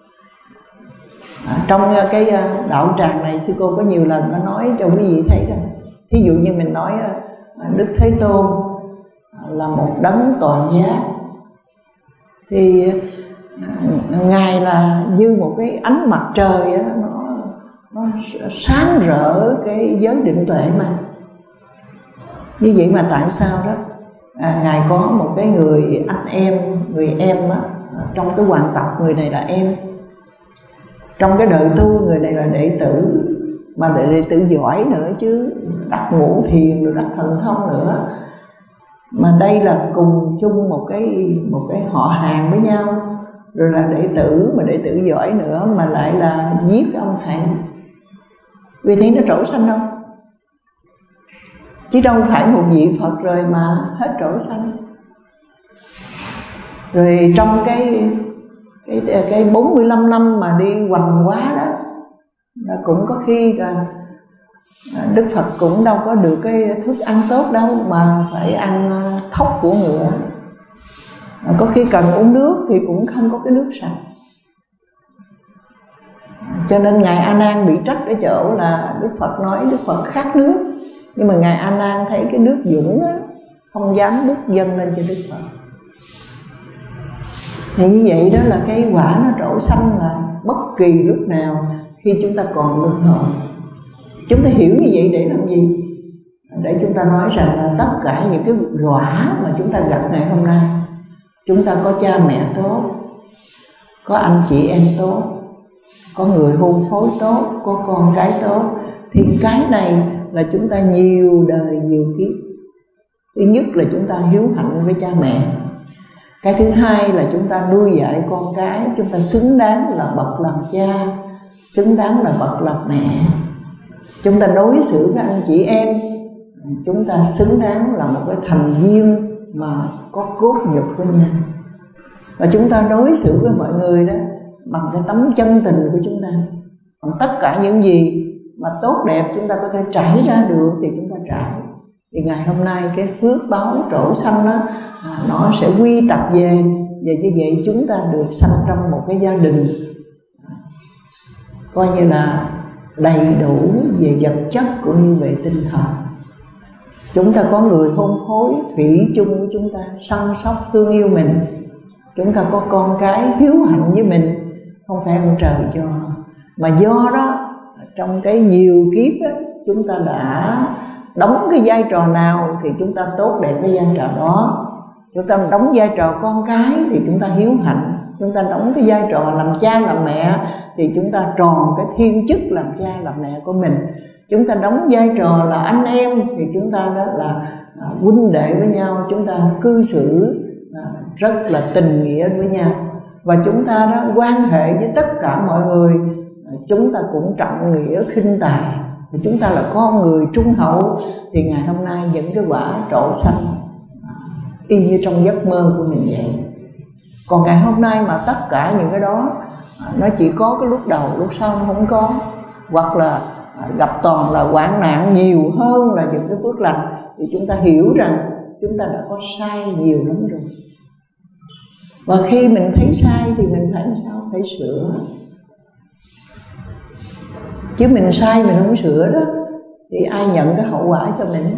À, trong cái đạo tràng này sư cô có nhiều lần nó nói cho quý vị thấy rằng, thí dụ như mình nói Đức Thế Tôn là một đấng toàn giác, thì Ngài là như một cái ánh mặt trời đó, nó, nó sáng rỡ cái giới định tuệ mà. Như vậy mà tại sao đó à, Ngài có một cái người anh em, người em á, trong cái hoàng tộc người này là em, trong cái đời tu người này là đệ tử, mà đệ, đệ tử giỏi nữa chứ, đắc ngũ thiền rồi đắc thần thông nữa. Mà đây là cùng chung một cái một cái họ hàng với nhau, rồi là đệ tử, mà đệ tử giỏi nữa, mà lại là giết ông thầy. Vì thế nó trổ sanh đâu, chứ đâu phải một vị Phật rồi mà hết trổ sanh. Rồi trong cái cái cái bốn mươi lăm năm mà đi hoằng quá đó, là cũng có khi là Đức Phật cũng đâu có được cái thức ăn tốt đâu, mà phải ăn thóc của ngựa. Có khi cần uống nước thì cũng không có cái nước sạch. Cho nên Ngài A Nan bị trách ở chỗ là Đức Phật nói Đức Phật khát nước, nhưng mà Ngài A Nan thấy cái nước dũng á, không dám đút dâng lên cho Đức Phật. Thì như vậy đó là cái quả nó trổ sanh là bất kỳ lúc nào khi chúng ta còn luân hồi. Chúng ta hiểu như vậy để làm gì? Để chúng ta nói rằng là tất cả những cái quả mà chúng ta gặp ngày hôm nay, chúng ta có cha mẹ tốt, có anh chị em tốt, có người hôn phối tốt, có con cái tốt, thì cái này là chúng ta nhiều đời nhiều kiếp. Thứ nhất là chúng ta hiếu hạnh với cha mẹ. Cái thứ hai là chúng ta nuôi dạy con cái, chúng ta xứng đáng là bậc làm cha, xứng đáng là bậc làm mẹ. Chúng ta đối xử với anh chị em, chúng ta xứng đáng là một cái thành viên mà có cốt nhục với nhau. Và chúng ta đối xử với mọi người đó bằng cái tấm chân tình của chúng ta, bằng tất cả những gì mà tốt đẹp chúng ta có thể trải ra được thì chúng ta trải. Thì ngày hôm nay cái phước báo trổ sanh đó, nó sẽ quy tập về, và như vậy chúng ta được sanh trong một cái gia đình coi như là đầy đủ về vật chất cũng như về tinh thần. Chúng ta có người hôn phối thủy chung của chúng ta, săn sóc thương yêu mình. Chúng ta có con cái hiếu hạnh với mình, không phải ông trời cho, mà do đó trong cái nhiều kiếp đó, chúng ta đã đóng cái vai trò nào thì chúng ta tốt đẹp cái vai trò đó. Chúng ta đóng vai trò con cái thì chúng ta hiếu hạnh. Chúng ta đóng cái vai trò làm cha làm mẹ thì chúng ta tròn cái thiên chức làm cha làm mẹ của mình. Chúng ta đóng vai trò là anh em thì chúng ta đó là huynh đệ với nhau, chúng ta cư xử rất là tình nghĩa với nhau. Và chúng ta đó quan hệ với tất cả mọi người, chúng ta cũng trọng nghĩa khinh tài. Chúng ta là con người trung hậu thì ngày hôm nay những cái quả trổ sanh y như trong giấc mơ của mình vậy. Còn ngày hôm nay mà tất cả những cái đó nó chỉ có cái lúc đầu, lúc sau nó không có, hoặc là gặp toàn là hoạn nạn nhiều hơn là những cái phước lành, thì chúng ta hiểu rằng chúng ta đã có sai nhiều lắm rồi. Và khi mình thấy sai thì mình phải làm sao? Phải sửa. Chứ mình sai mình không sửa đó thì ai nhận cái hậu quả cho mình?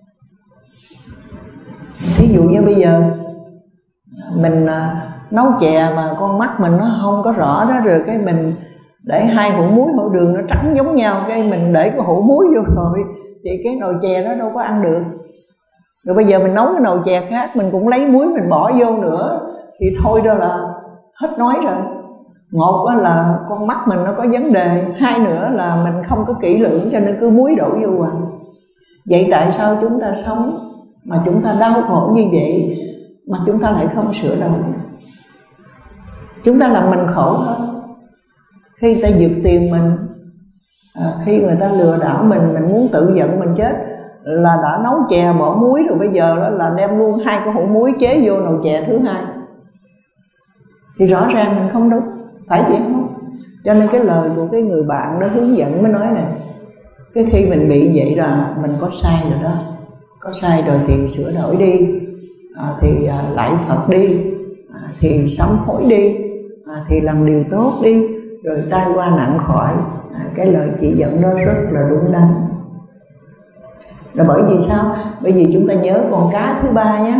Ví dụ như bây giờ mình nấu chè mà con mắt mình nó không có rõ đó, rồi cái mình để hai hũ muối hũ đường nó trắng giống nhau, cái mình để cái hũ muối vô rồi thì cái nồi chè đó đâu có ăn được. Rồi bây giờ mình nấu cái nồi chè khác, mình cũng lấy muối mình bỏ vô nữa thì thôi đó là hết nói rồi. Một là con mắt mình nó có vấn đề, hai nữa là mình không có kỹ lưỡng cho nên cứ muối đổ vô hoài. Vậy tại sao chúng ta sống mà chúng ta đau khổ như vậy mà chúng ta lại không sửa đâu? Chúng ta làm mình khổ hơn. Khi người ta giật tiền mình, à, khi người ta lừa đảo mình, mình muốn tự giận mình chết, là đã nấu chè bỏ muối rồi, bây giờ đó là đem luôn hai cái hũ muối chế vô nồi chè thứ hai, thì rõ ràng mình không đúng, phải vậy không? Cho nên cái lời của cái người bạn đó hướng dẫn mới nói này, cái khi mình bị vậy là mình có sai rồi đó, có sai rồi thì sửa đổi đi, à, thì à, lạy Phật đi, à, thì sám hối đi, à, thì làm điều tốt đi, rồi tai qua nạn khỏi. À, cái lời chỉ dẫn đó rất là đúng đắn. Là bởi vì sao? Bởi vì chúng ta nhớ con cá thứ ba nhé,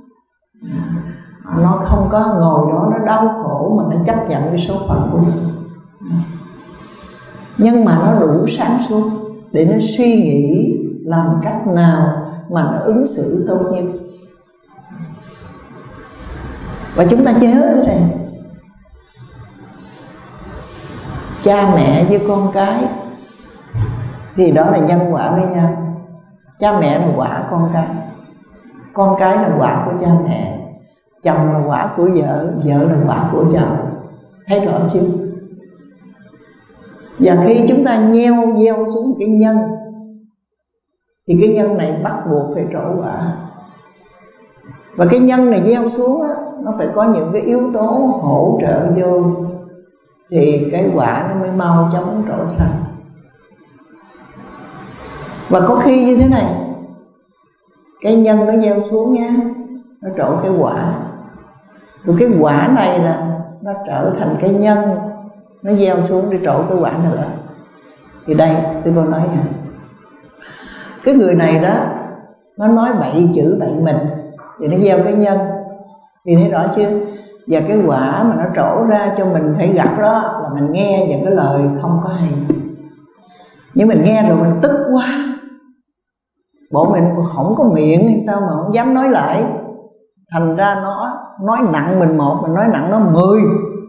à, nó không có ngồi đó nó đau khổ mà nó chấp nhận cái số phận của nó, nhưng mà nó đủ sáng suốt để nó suy nghĩ làm cách nào mà nó ứng xử tốt nhất. Và chúng ta nhớ thế này, cha mẹ với con cái thì đó là nhân quả với nhau. Cha mẹ là quả con cái, con cái là quả của cha mẹ, chồng là quả của vợ, vợ là quả của chồng. Thấy rõ chưa? Và khi chúng ta gieo gieo xuống cái nhân thì cái nhân này bắt buộc phải trổ quả. Và cái nhân này gieo xuống á, nó phải có những cái yếu tố hỗ trợ vô thì cái quả nó mới mau chóng trổ xanh. Và có khi như thế này, cái nhân nó gieo xuống nhá, nó trổ cái quả, rồi cái quả này là nó trở thành cái nhân, nó gieo xuống để trổ cái quả nữa. Thì đây tôi còn nói nè, cái người này đó nó nói bậy chữ bậy mình thì nó gieo cái nhân, thì thấy rõ chưa? Và cái quả mà nó trổ ra cho mình phải gặp đó là mình nghe những cái lời không có hay, nhưng mình nghe rồi mình tức quá, bộ mình không có miệng hay sao mà không dám nói lại, thành ra nó nói nặng mình một, mình nói nặng nó mười.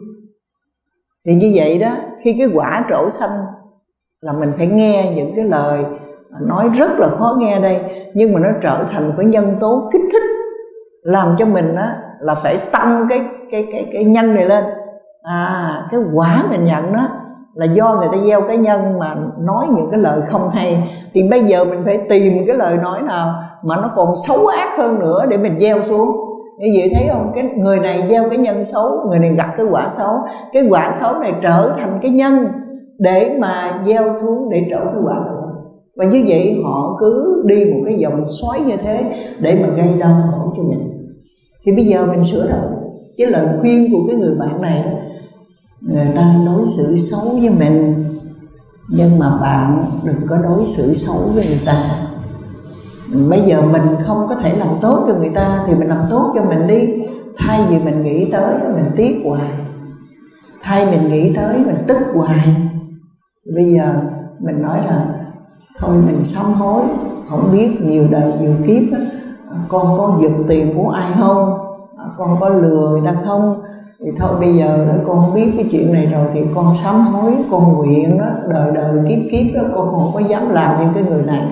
Thì như vậy đó, khi cái quả trổ xanh là mình phải nghe những cái lời nói rất là khó nghe đây, nhưng mà nó trở thành cái nhân tố kích thích làm cho mình á là phải tăng cái cái cái cái nhân này lên. À, cái quả mình nhận đó là do người ta gieo cái nhân mà nói những cái lời không hay, thì bây giờ mình phải tìm cái lời nói nào mà nó còn xấu ác hơn nữa để mình gieo xuống. Như vậy thấy không, cái người này gieo cái nhân xấu, người này gặp cái quả xấu, cái quả xấu này trở thành cái nhân để mà gieo xuống để trổ cái quả nữa. Và như vậy họ cứ đi một cái vòng xoáy như thế để mà gây đau khổ cho mình. Thì bây giờ mình sửa đổi. Chứ lời khuyên của cái người bạn này đó, người ta đối xử xấu với mình, nhưng mà bạn đừng có đối xử xấu với người ta. Bây giờ mình không có thể làm tốt cho người ta thì mình làm tốt cho mình đi. Thay vì mình nghĩ tới mình tiếc hoài, thay mình nghĩ tới mình tức hoài, bây giờ mình nói là thôi mình sám hối. Không biết nhiều đời nhiều kiếp á, con có giật tiền của ai không, con có lừa người ta không, thì thôi bây giờ đó con biết cái chuyện này rồi thì con sám hối, con nguyện đó, đời đời kiếp kiếp đó con không có dám làm như cái người này.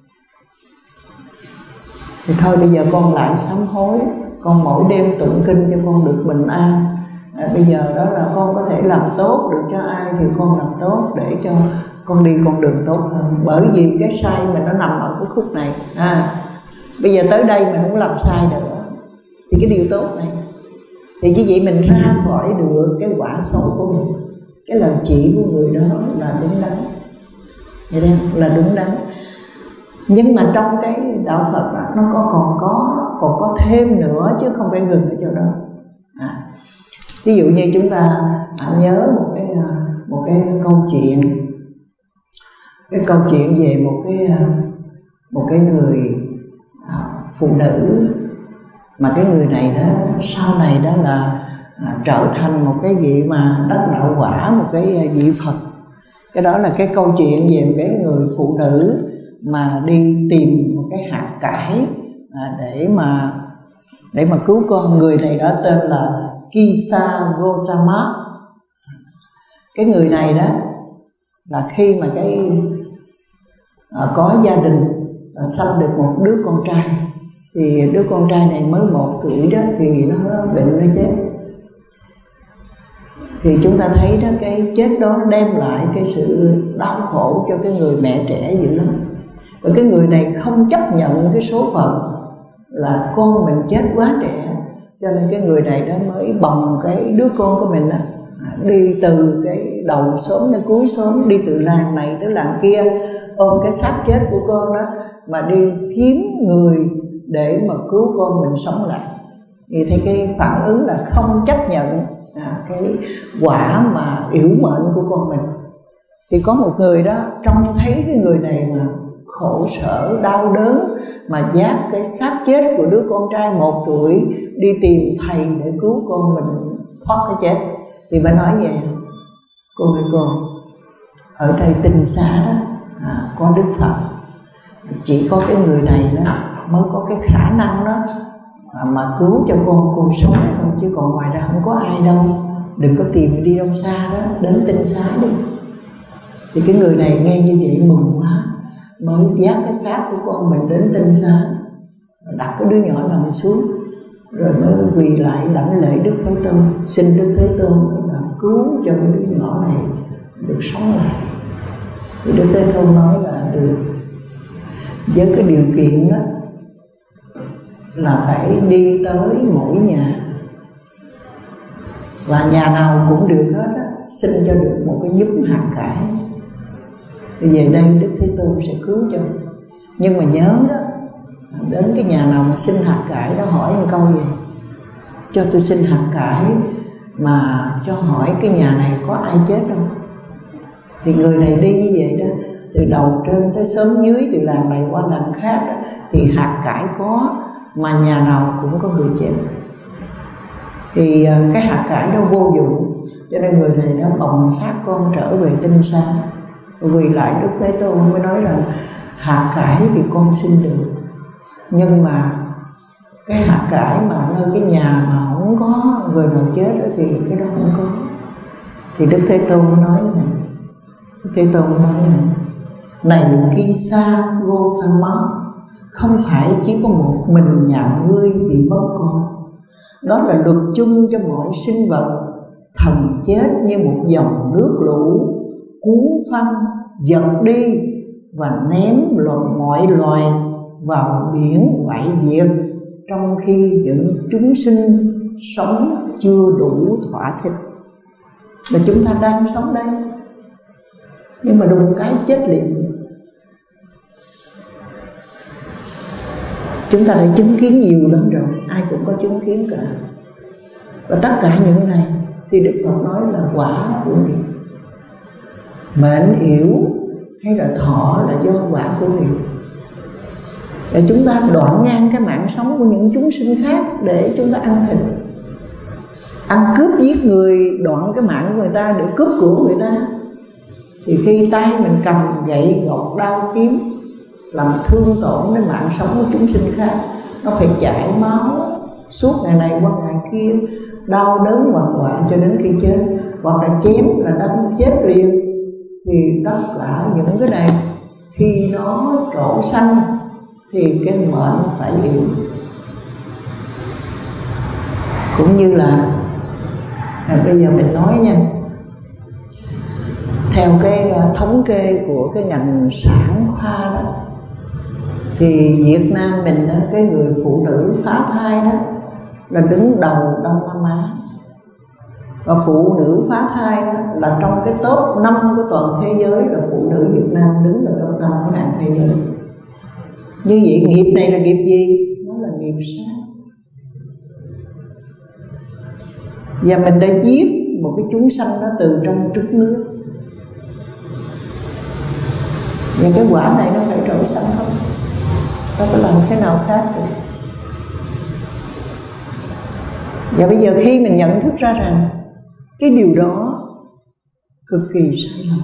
Thì thôi bây giờ con lại sám hối, con mỗi đêm tụng kinh cho con được bình an. À, bây giờ đó là con có thể làm tốt được cho ai thì con làm tốt để cho con đi con đường tốt hơn. Bởi vì cái sai mình nó nằm ở cái khúc này. À, bây giờ tới đây mình không làm sai nữa thì cái điều tốt này, thì như vậy mình ra khỏi được cái quả xấu của mình. Cái lời chỉ của người đó là đúng đắn, vậy đây là đúng đắn. Nhưng mà trong cái đạo Phật đó, nó có còn có còn có thêm nữa chứ không phải ngừng ở chỗ đó. À, ví dụ như chúng ta à, nhớ một cái một cái câu chuyện, cái câu chuyện về một cái một cái người à, phụ nữ, mà cái người này đó sau này đó là à, trở thành một cái vị mà đắc đạo quả, một cái vị Phật. Cái đó là cái câu chuyện về một cái người phụ nữ mà đi tìm một cái hạt cải à, để mà để mà cứu con. Người này đó tên là Kisa Gotama. Cái người này đó là khi mà cái à, có gia đình à, sanh được một đứa con trai, thì đứa con trai này mới một tuổi đó thì nó bệnh nó chết. Thì chúng ta thấy đó, cái chết đó đem lại cái sự đau khổ cho cái người mẹ trẻ dữ lắm. Và cái người này không chấp nhận cái số phận là con mình chết quá trẻ, cho nên cái người này đó mới bồng cái đứa con của mình đó, đi từ cái đầu xóm đến cuối xóm, đi từ làng này tới làng kia, ôm cái xác chết của con đó mà đi kiếm người để mà cứu con mình sống lại. Thì thấy cái phản ứng là không chấp nhận à, cái quả mà yểu mệnh của con mình. Thì có một người đó trông thấy cái người này mà khổ sở đau đớn, mà dắt cái xác chết của đứa con trai một tuổi đi tìm thầy để cứu con mình thoát cái chết. Thì bà nói vậy: cô ơi cô, ở đây Tinh Xá đó à, có Đức Phật, chỉ có cái người này đó mới có cái khả năng đó à, mà cứu cho con con sống thôi, chứ còn ngoài ra không có ai đâu. Đừng có tìm đi đâu xa đó, đến Tinh Xá đi. Thì cái người này nghe như vậy mừng quá, mới dắt cái xác của con mình đến Tinh Xá, đặt cái đứa nhỏ nằm xuống, rồi mới quỳ lại đảnh lễ Đức Thế Tôn, xin Đức Thế Tôn là cứu cho đứa nhỏ này được sống lại. Thì Đức Thế Tôn nói là được, với cái điều kiện đó là phải đi tới mỗi nhà, và nhà nào cũng được hết á, xin cho được một cái nhúm hạt cải. Thì về đây Đức Thế Tôn sẽ cứu cho. Nhưng mà nhớ đó, đến cái nhà nào mà xin hạt cải đó hỏi một câu gì: cho tôi xin hạt cải mà cho hỏi cái nhà này có ai chết không. Thì người này đi như vậy đó, từ đầu trên tới xóm dưới, từ làng này qua làng khác đó, thì hạt cải có, mà nhà nào cũng có người chết. Thì cái hạt cải đó vô dụng, cho nên người này đã bồng xác con trở về Tinh Xá, quỳ lại Đức Thế Tôn mới nói là hạt cải thì con xin được, nhưng mà cái hạt cải mà nơi cái nhà mà không có người nào chết đó, thì cái đó không có. Thì Đức Thế Tôn nói này, Đức Thế Tôn nói này: này Kisa Gotama, không phải chỉ có một mình nhà ngươi bị mất con, đó là luật chung cho mọi sinh vật. Thần chết như một dòng nước lũ cuốn phăng dập đi và ném loài mọi loài vào biển ngoại diệt, trong khi những chúng sinh sống chưa đủ thỏa thích. Mà chúng ta đang sống đây, nhưng mà đùng cái chết liền. Chúng ta đã chứng kiến nhiều lắm rồi, ai cũng có chứng kiến cả. Và tất cả những này thì Đức Phật nói là quả của nghiệp. Mệnh yểu hay là thọ là do quả của nghiệp. Để chúng ta đoạn ngang cái mạng sống của những chúng sinh khác để chúng ta ăn thịt, ăn cướp giết người, đoạn cái mạng của người ta để cướp của người ta. Thì khi tay mình cầm gậy gộc đao kiếm làm thương tổn đến mạng sống của chúng sinh khác, nó phải chảy máu suốt ngày này qua ngày kia, đau đớn hoảng hoạn cho đến khi chết, hoặc là chém là đâm chết liền. Thì tất cả những cái này khi nó trổ sanh thì cái mệnh phải yếu. Cũng như là à, bây giờ mình nói nha, theo cái thống kê của cái ngành sản khoa đó, thì Việt Nam mình đó, cái người phụ nữ phá thai đó là đứng đầu Đông Nam Á. Và phụ nữ phá thai đó là trong cái top năm của toàn thế giới, là phụ nữ Việt Nam đứng ở top năm của hàng thế giới. Như vậy nghiệp này là nghiệp gì? Nó là nghiệp sát. Và mình đã giết một cái chúng sanh đó từ trong trứng nước. Và cái quả này nó phải trổ sanh không? Ta có làm thế nào khác được. Và bây giờ khi mình nhận thức ra rằng cái điều đó cực kỳ sai lầm,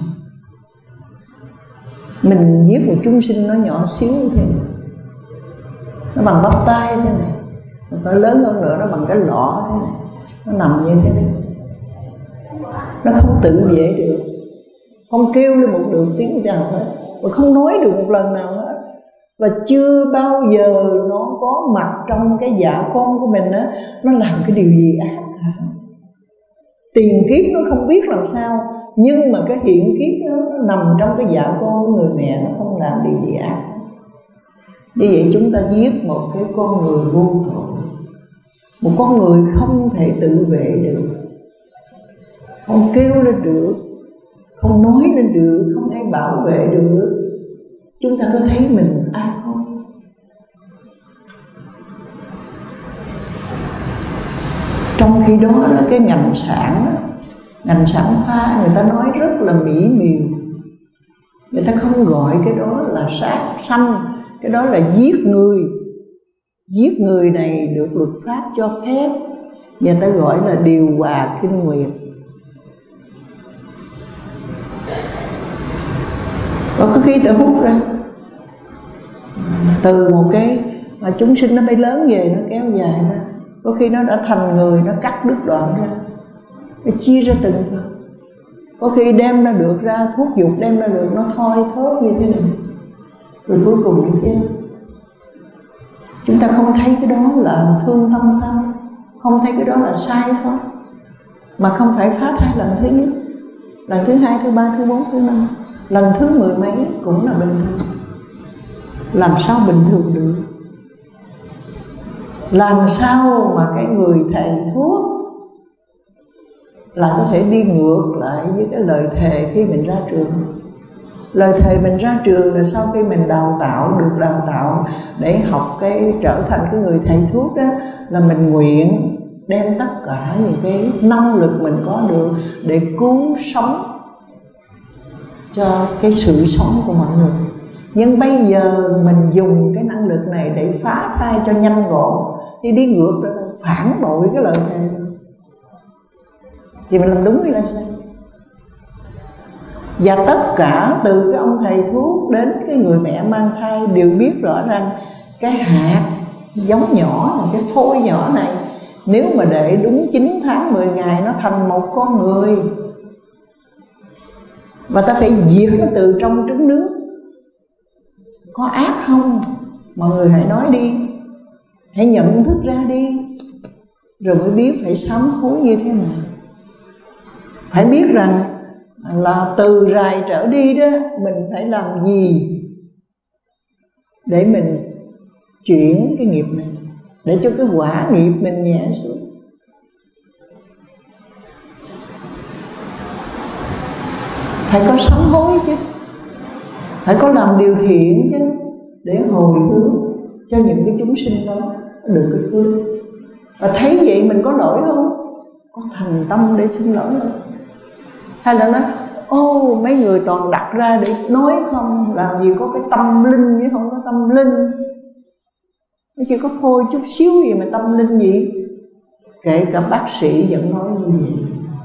mình giết một chúng sinh nó nhỏ xíu như thế này, nó bằng bắp tay thế này, nó phải lớn hơn nữa, nó bằng cái lọ thế này, nó nằm như thế này, nó không tự vệ được, không kêu lên một đường tiếng nào hết, và không nói được một lần nào hết. Và chưa bao giờ nó có mặt trong cái dạ con của mình á, nó làm cái điều gì ác cả. Tiền kiếp nó không biết làm sao, nhưng mà cái hiện kiếp nó, nó nằm trong cái dạ con của người mẹ, nó không làm điều gì ác. Như vậy chúng ta giết một cái con người vô tội, một con người không thể tự vệ được. không kêu lên được, không nói lên được, không ai bảo vệ được. Chúng ta có thấy mình ai không? Trong khi đó, đó cái ngành sản ngành sản khoa người ta nói rất là mỹ miều. Người ta không gọi cái đó là sát sanh, cái đó là giết người. Giết người này được luật pháp cho phép, người ta gọi là điều hòa kinh nguyệt. Và có khi ta hút ra từ một cái mà chúng sinh nó bay lớn về, nó kéo dài ra, có khi nó đã thành người, nó cắt đứt đoạn ra, nó chia ra từng phần. Có khi đem ra được ra thuốc dục, đem ra được nó thoi thóp như thế này, rồi cuối cùng nó chết. Chúng ta không thấy cái đó là thương tâm sao? Không thấy cái đó là sai thôi? Mà không phải phá thai lần thứ nhất, lần thứ hai, thứ ba, thứ bốn, thứ năm, lần thứ mười mấy cũng là bình thường. Làm sao bình thường được? Làm sao mà cái người thầy thuốc là có thể đi ngược lại với cái lời thề khi mình ra trường? Lời thề mình ra trường là sau khi mình đào tạo, được đào tạo để học cái trở thành cái người thầy thuốc đó, là mình nguyện đem tất cả những cái năng lực mình có được để cứu sống cho cái sự sống của mọi người. Nhưng bây giờ mình dùng cái năng lực này để phá thai cho nhanh gọn, thì đi ngược rồi, phản bội cái lời thề, thì mình làm đúng hay là sai? Và tất cả từ cái ông thầy thuốc đến cái người mẹ mang thai đều biết rõ rằng cái hạt giống nhỏ, cái phôi nhỏ này, nếu mà để đúng chín tháng mười ngày nó thành một con người. Và ta phải diệt nó từ trong trứng nước. Có ác không? Mọi người hãy nói đi, hãy nhận thức ra đi, rồi mới biết phải sám hối như thế nào. Phải biết rằng là từ rày trở đi đó, mình phải làm gì để mình chuyển cái nghiệp này, để cho cái quả nghiệp mình nhẹ xuống. Phải có sám hối chứ, phải có làm điều thiện chứ, để hồi hướng cho những cái chúng sinh đó được cái phước. Và thấy vậy mình có lỗi không? Có thành tâm để xin lỗi không? Hay là nói ô mấy người toàn đặt ra để nói không, làm gì có cái tâm linh chứ không có tâm linh. Nó chỉ có phôi chút xíu gì mà tâm linh gì. Kể cả bác sĩ vẫn nói như vậy.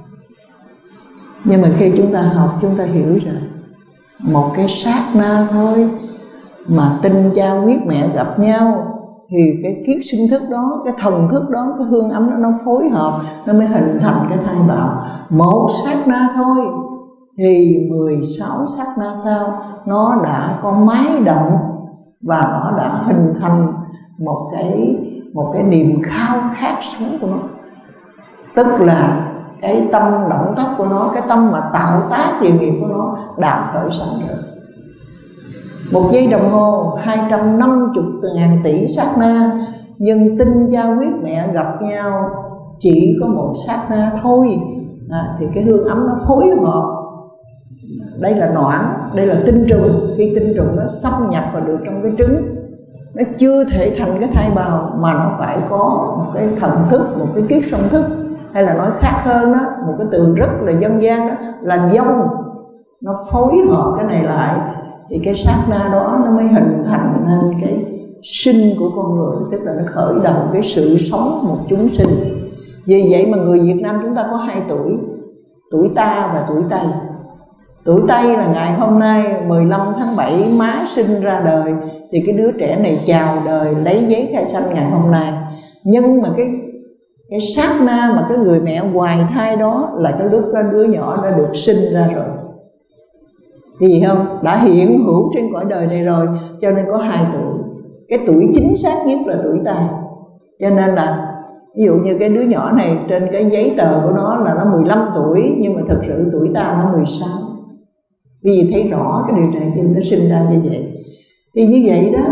Nhưng mà khi chúng ta học, chúng ta hiểu rồi, một cái sát na thôi mà tinh cha huyết mẹ gặp nhau, thì cái kiết sinh thức đó, cái thần thức đó, cái hương ấm đó nó phối hợp, nó mới hình thành cái thai bào. Một sát na thôi thì mười sáu sát na sau nó đã có mái động và nó đã hình thành một cái một cái niềm khao khát sống của nó. Tức là cái tâm động tác của nó, cái tâm mà tạo tác về nghiệp của nó đã khởi sẵn rồi. Một giây đồng hồ hai trăm năm mươi ngàn tỷ sát na, nhưng tinh cha huyết mẹ gặp nhau chỉ có một sát na thôi, à, thì cái hương ấm nó phối hợp. Đây là noãn, đây là tinh trùng. Khi tinh trùng nó xâm nhập vào được trong cái trứng, nó chưa thể thành cái thai bào, mà nó phải có một cái thần thức, một cái kiết song thức. Hay là nói khác hơn đó, một cái từ rất là dân gian đó là dông, nó phối hợp cái này lại, thì cái sát na đó nó mới hình thành nên cái sinh của con người. Tức là nó khởi đầu cái sự sống một chúng sinh. Vì vậy mà người Việt Nam chúng ta có hai tuổi, tuổi ta và tuổi Tây. Tuổi Tây là ngày hôm nay mười lăm tháng bảy má sinh ra đời, thì cái đứa trẻ này chào đời lấy giấy khai sanh ngày hôm nay. Nhưng mà cái cái sát na mà cái người mẹ hoài thai đó là cái lúc đó đứa nhỏ đã được sinh ra rồi. Thì gì không? Đã hiện hữu trên cõi đời này rồi, cho nên có hai tuổi. Cái tuổi chính xác nhất là tuổi Tây. Cho nên là ví dụ như cái đứa nhỏ này trên cái giấy tờ của nó là nó mười lăm tuổi, nhưng mà thực sự tuổi ta nó mười sáu. Vì thấy rõ cái điều này thì nó sinh ra như vậy. Thì như vậy đó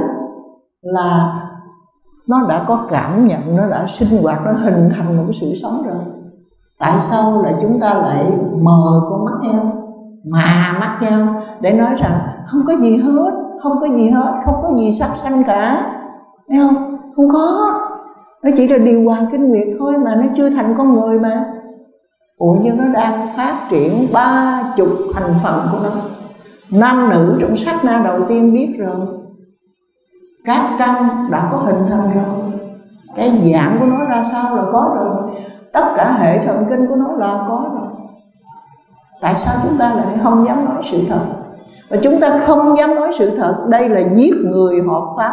là nó đã có cảm nhận, nó đã sinh hoạt, nó hình thành một cái sự sống rồi. Tại sao là chúng ta lại mờ con mắt nhau, mà mắt nhau để nói rằng không có gì hết, không có gì hết, không có gì sắp sanh cả, thấy không? Không có, nó chỉ là điều hòa kinh nguyệt thôi mà, nó chưa thành con người mà. Ủa nhưng nó đang phát triển ba chục thành phần của nó. Nam nữ trong sát na đầu tiên biết rồi, các căn đã có hình thành rồi, cái dạng của nó ra sao là có rồi, tất cả hệ thần kinh của nó là có rồi. Tại sao chúng ta lại không dám nói sự thật? Và chúng ta không dám nói sự thật, đây là giết người hợp pháp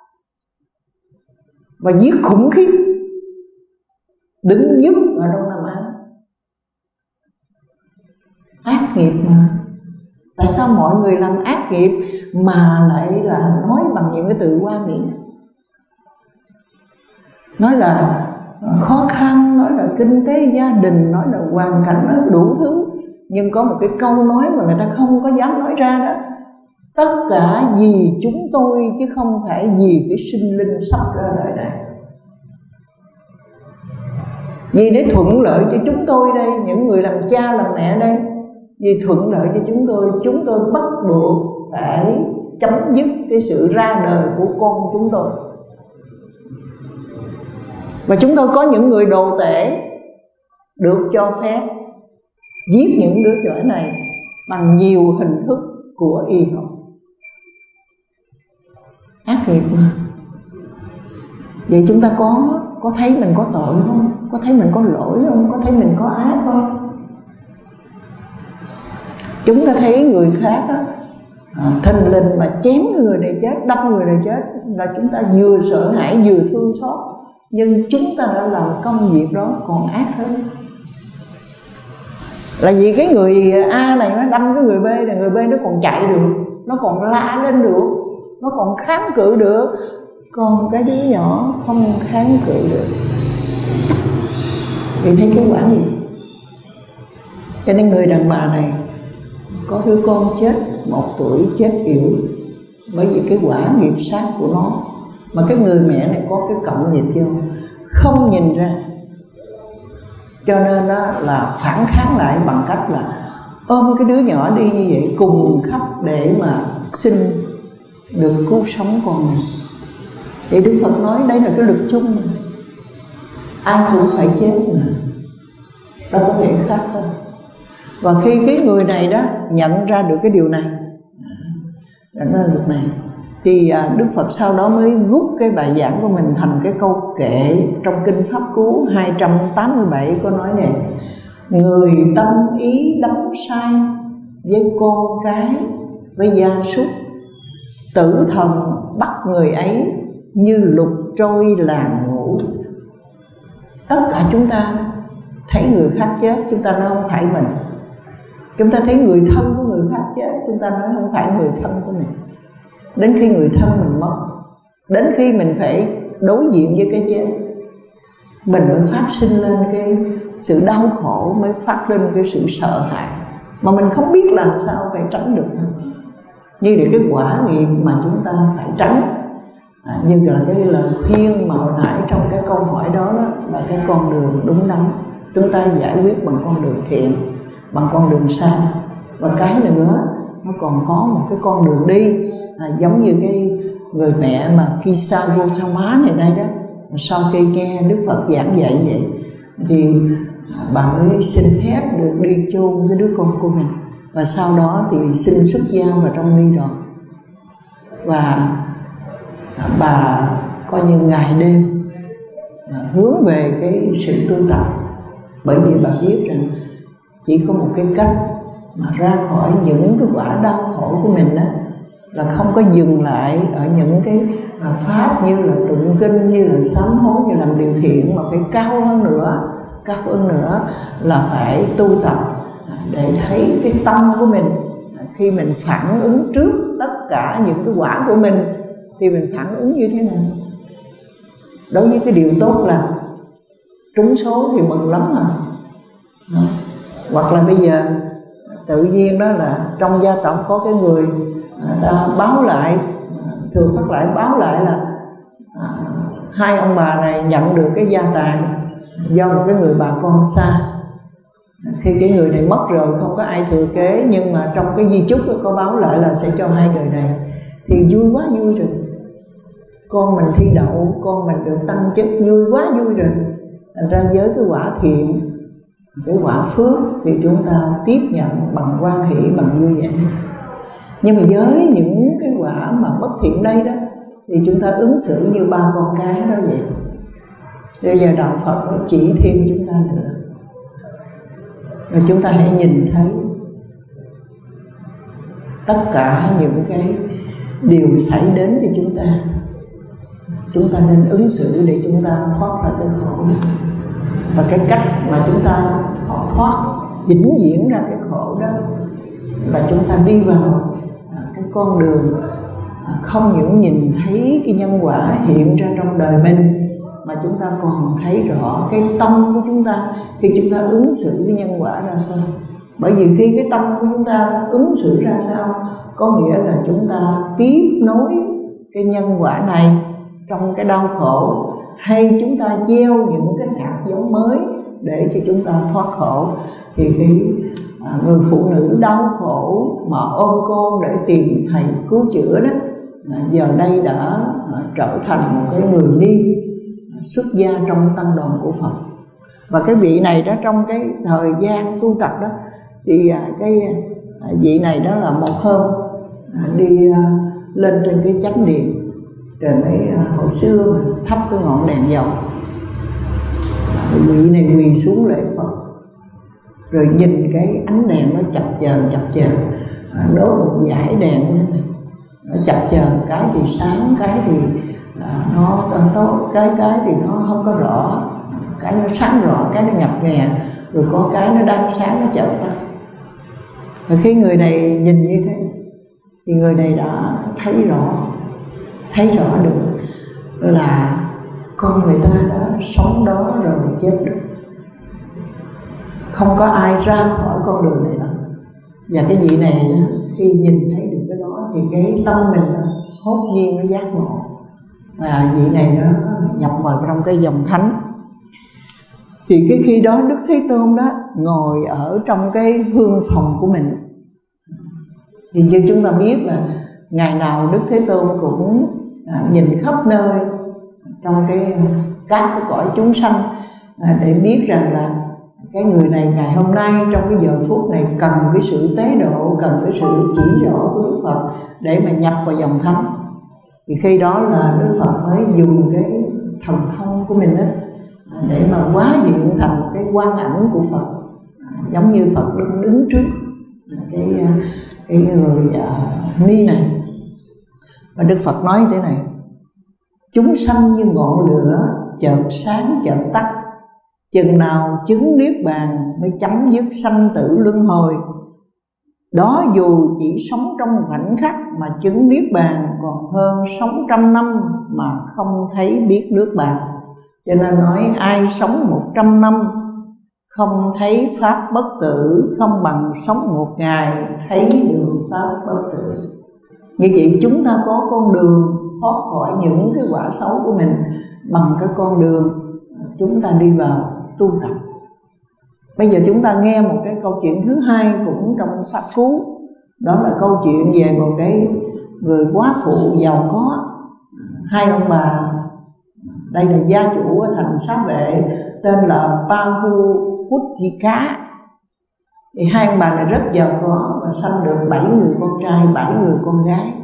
và giết khủng khiếp, đứng nhất ở Đông Nam Á. Ác nghiệp mà. Tại sao mọi người làm ác nghiệp mà lại là nói bằng những cái từ qua miệng? Nói là khó khăn, nói là kinh tế gia đình, nói là hoàn cảnh, nói đủ thứ. Nhưng có một cái câu nói mà người ta không có dám nói ra đó: tất cả vì chúng tôi chứ không phải vì cái sinh linh sắp ra đời này. Vì để thuận lợi cho chúng tôi đây, những người làm cha làm mẹ đây, vì thuận lợi cho chúng tôi, chúng tôi bắt buộc phải chấm dứt cái sự ra đời của con chúng tôi. Và chúng tôi có những người đồ tể được cho phép giết những đứa trẻ này bằng nhiều hình thức của y học. Ác nghiệp mà. Vậy chúng ta có có thấy mình có tội không? Có thấy mình có lỗi không? Có thấy mình có ác không? Chúng ta thấy người khác đó, à, thình lình mà chém người này chết, đâm người này chết, là chúng ta vừa sợ hãi vừa thương xót. Nhưng chúng ta đã làm công việc đó còn ác hơn. Là vì cái người A này nó đâm cái người B, là người B nó còn chạy được, nó còn la lên được, nó còn kháng cự được. Còn cái đứa nhỏ không kháng cự được. Vì thấy cái quả gì? Cho nên người đàn bà này có đứa con chết một tuổi, chết yểu, bởi vì cái quả nghiệp sát của nó. Mà cái người mẹ này có cái cộng nghiệp vô, không nhìn ra. Cho nên đó là phản kháng lại bằng cách là ôm cái đứa nhỏ đi như vậy, cùng khắp để mà xin được cứu sống con mình. Thì Đức Phật nói đây là cái luật chung mà, ai cũng phải chết mà, đâu có thể khác hơn. Và khi cái người này đó nhận ra được cái điều này, nhận ra được này, thì Đức Phật sau đó mới rút cái bài giảng của mình thành cái câu kệ trong Kinh Pháp Cú hai trăm tám mươi bảy có nói này: người tâm ý đắm sai với con cái, với gia súc, tử thần bắt người ấy như lục trôi làng ngủ. Tất cả chúng ta thấy người khác chết, chúng ta nói không phải mình. Chúng ta thấy người thân của người khác chết, chúng ta nói không phải người thân của mình. Đến khi người thân mình mất, đến khi mình phải đối diện với cái chết, mình mới phát sinh lên cái sự đau khổ, mới phát lên cái sự sợ hãi mà mình không biết làm sao phải tránh được. Như là cái quả nghiệp mà chúng ta phải tránh. À, như là cái lời khuyên mà hồi nãy trong cái câu hỏi đó, đó là cái con đường đúng đắn. Chúng ta giải quyết bằng con đường thiện, bằng con đường sai. Và cái nữa, nó còn có một cái con đường đi, à, giống như cái người mẹ mà Kisa Gautama này đây đó. Sau khi nghe Đức Phật giảng dạy vậy thì bà mới xin phép được đi chôn cái đứa con của mình. Và sau đó thì xin xuất gia vào trong ni rồi. Và bà coi như ngày đêm hướng về cái sự tu tập. Bởi vì bà biết rằng chỉ có một cái cách mà ra khỏi những cái quả đau khổ của mình đó, là không có dừng lại ở những cái pháp như là tụng kinh, như là sám hối, như làm điều thiện, mà phải cao hơn nữa. Cao hơn nữa là phải tu tập để thấy cái tâm của mình. Khi mình phản ứng trước tất cả những cái quả của mình thì mình phản ứng như thế nào? Đối với cái điều tốt là trúng số thì mừng lắm mà. Đó. Hoặc là bây giờ tự nhiên đó là trong gia tộc có cái người ta báo lại, thường phát lại báo lại là à, hai ông bà này nhận được cái gia tài do một cái người bà con xa, Khi cái người này mất rồi không có ai thừa kế, nhưng mà trong cái di chúc có báo lại là sẽ cho hai người này, thì vui quá vui rồi. Con mình thi đậu, con mình được tăng chức, vui quá vui rồi. Thành ra với cái quả thiện, cái quả phước thì chúng ta tiếp nhận bằng hoan hỷ, bằng vui vẻ. Nhưng mà với những cái quả mà bất thiện đây đó, thì chúng ta ứng xử như ba con cái đó vậy. Bây giờ đạo Phật nó chỉ thêm chúng ta nữa, và chúng ta hãy nhìn thấy tất cả những cái điều xảy đến cho chúng ta, chúng ta nên ứng xử để chúng ta thoát ra cái khổ. Và cái cách mà chúng ta thoát, vĩnh viễn ra cái khổ đó là chúng ta đi vào cái con đường không những nhìn thấy cái nhân quả hiện ra trong đời mình, mà chúng ta còn thấy rõ cái tâm của chúng ta khi chúng ta ứng xử với nhân quả ra sao. Bởi vì khi cái tâm của chúng ta ứng xử ra sao, có nghĩa là chúng ta tiếp nối cái nhân quả này trong cái đau khổ, hay chúng ta gieo những cái hạt giống mới để cho chúng ta thoát khổ. Thì cái à, người phụ nữ đau khổ mà ôm con để tìm thầy cứu chữa đó, à, giờ đây đã à, trở thành một cái người đi xuất gia trong tăng đoàn của Phật. Và cái vị này đó, trong cái thời gian tu tập đó, thì à, cái à, vị này đó là một hôm à, đi à, lên trên cái chánh điện, rồi mấy à, hồi xưa thắp cái ngọn đèn dầu, vị này quỳ xuống lễ Phật, rồi nhìn cái ánh đèn nó chập chờn chập chờn, à, đốt một dải đèn như thế này, nó chập chờn, cái thì sáng, cái thì à, nó tốt, cái cái thì nó không có rõ, cái nó sáng rõ, cái nó nhập nhè, rồi có cái nó đang sáng nó chợt tắt. Và khi người này nhìn như thế thì người này đã thấy rõ, thấy rõ được là con người ta đã sống đó rồi chết được, không có ai ra khỏi con đường này đâu. Và cái vị này khi nhìn thấy được cái đó thì cái tâm mình hốt nhiên nó giác ngộ, và vị này nó nhập vào trong cái dòng thánh. Thì cái khi đó Đức Thế Tôn đó ngồi ở trong cái hương phòng của mình. Thì như chúng ta biết là ngày nào Đức Thế Tôn cũng à, nhìn khắp nơi trong cái các cái cõi chúng sanh, à, để biết rằng là cái người này ngày hôm nay trong cái giờ phút này cần cái sự tế độ, cần cái sự chỉ rõ của Đức Phật để mà nhập vào dòng thánh. Thì khi đó là Đức Phật mới dùng cái thần thông của mình đó để mà hóa hiện thành một cái quang ảnh của Phật, giống như Phật đứng đứng trước cái cái người uh, ni này. Và Đức Phật nói thế này: chúng sanh như ngọn lửa, chợt sáng chợt tắt, chừng nào chứng niết bàn mới chấm dứt sanh tử luân hồi. Đó dù chỉ sống trong khoảnh khắc mà chứng niết bàn, còn hơn sống trăm năm mà không thấy biết nước bàn. Cho nên nói ai sống một trăm năm không thấy pháp bất tử, không bằng sống một ngày thấy được pháp bất tử. Như vậy chúng ta có con đường thoát khỏi những cái quả xấu của mình bằng cái con đường chúng ta đi vào tu tập. Bây giờ chúng ta nghe một cái câu chuyện thứ hai cũng trong Pháp Cú. Đó là câu chuyện về một cái người quá phụ giàu có, hai ông bà. Đây là gia chủ ở thành Xá Vệ, tên là Pahuputthika. Thì hai ông bà này rất giàu có và sanh được bảy người con trai, bảy người con gái.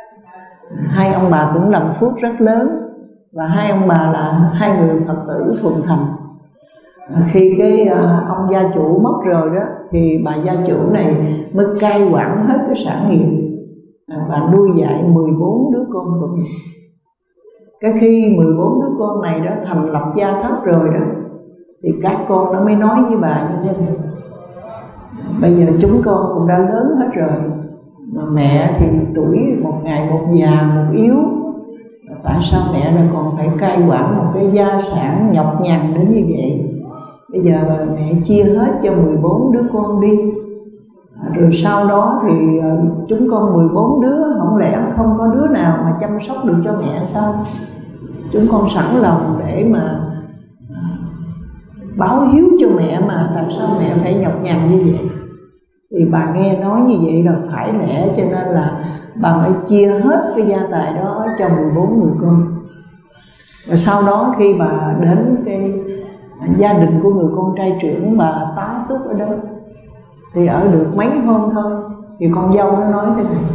Hai ông bà cũng làm phước rất lớn, và hai ông bà là hai người Phật tử thuần thành. Khi cái ông gia chủ mất rồi đó, thì bà gia chủ này mới cai quản hết cái sản nghiệp và nuôi dạy mười bốn đứa con của mình. Cái khi mười bốn đứa con này đã thành lập gia thất rồi đó, thì các con nó mới nói với bà như thế này: bây giờ chúng con cũng đã lớn hết rồi, mà mẹ thì tuổi một ngày một già một yếu, tại sao mẹ lại còn phải cai quản một cái gia sản nhọc nhằn đến như vậy? Bây giờ mẹ chia hết cho mười bốn đứa con đi, rồi sau đó thì chúng con mười bốn đứa, không lẽ không có đứa nào mà chăm sóc được cho mẹ sao? Chúng con sẵn lòng để mà báo hiếu cho mẹ mà, tại sao mẹ phải nhọc nhằn như vậy? Thì bà nghe nói như vậy là phải lẽ, cho nên là bà mới chia hết cái gia tài đó cho mười bốn người con. Và sau đó khi bà đến cái gia đình của người con trai trưởng, bà tá túc ở đó thì ở được mấy hôm thôi, thì con dâu nó nói thế này: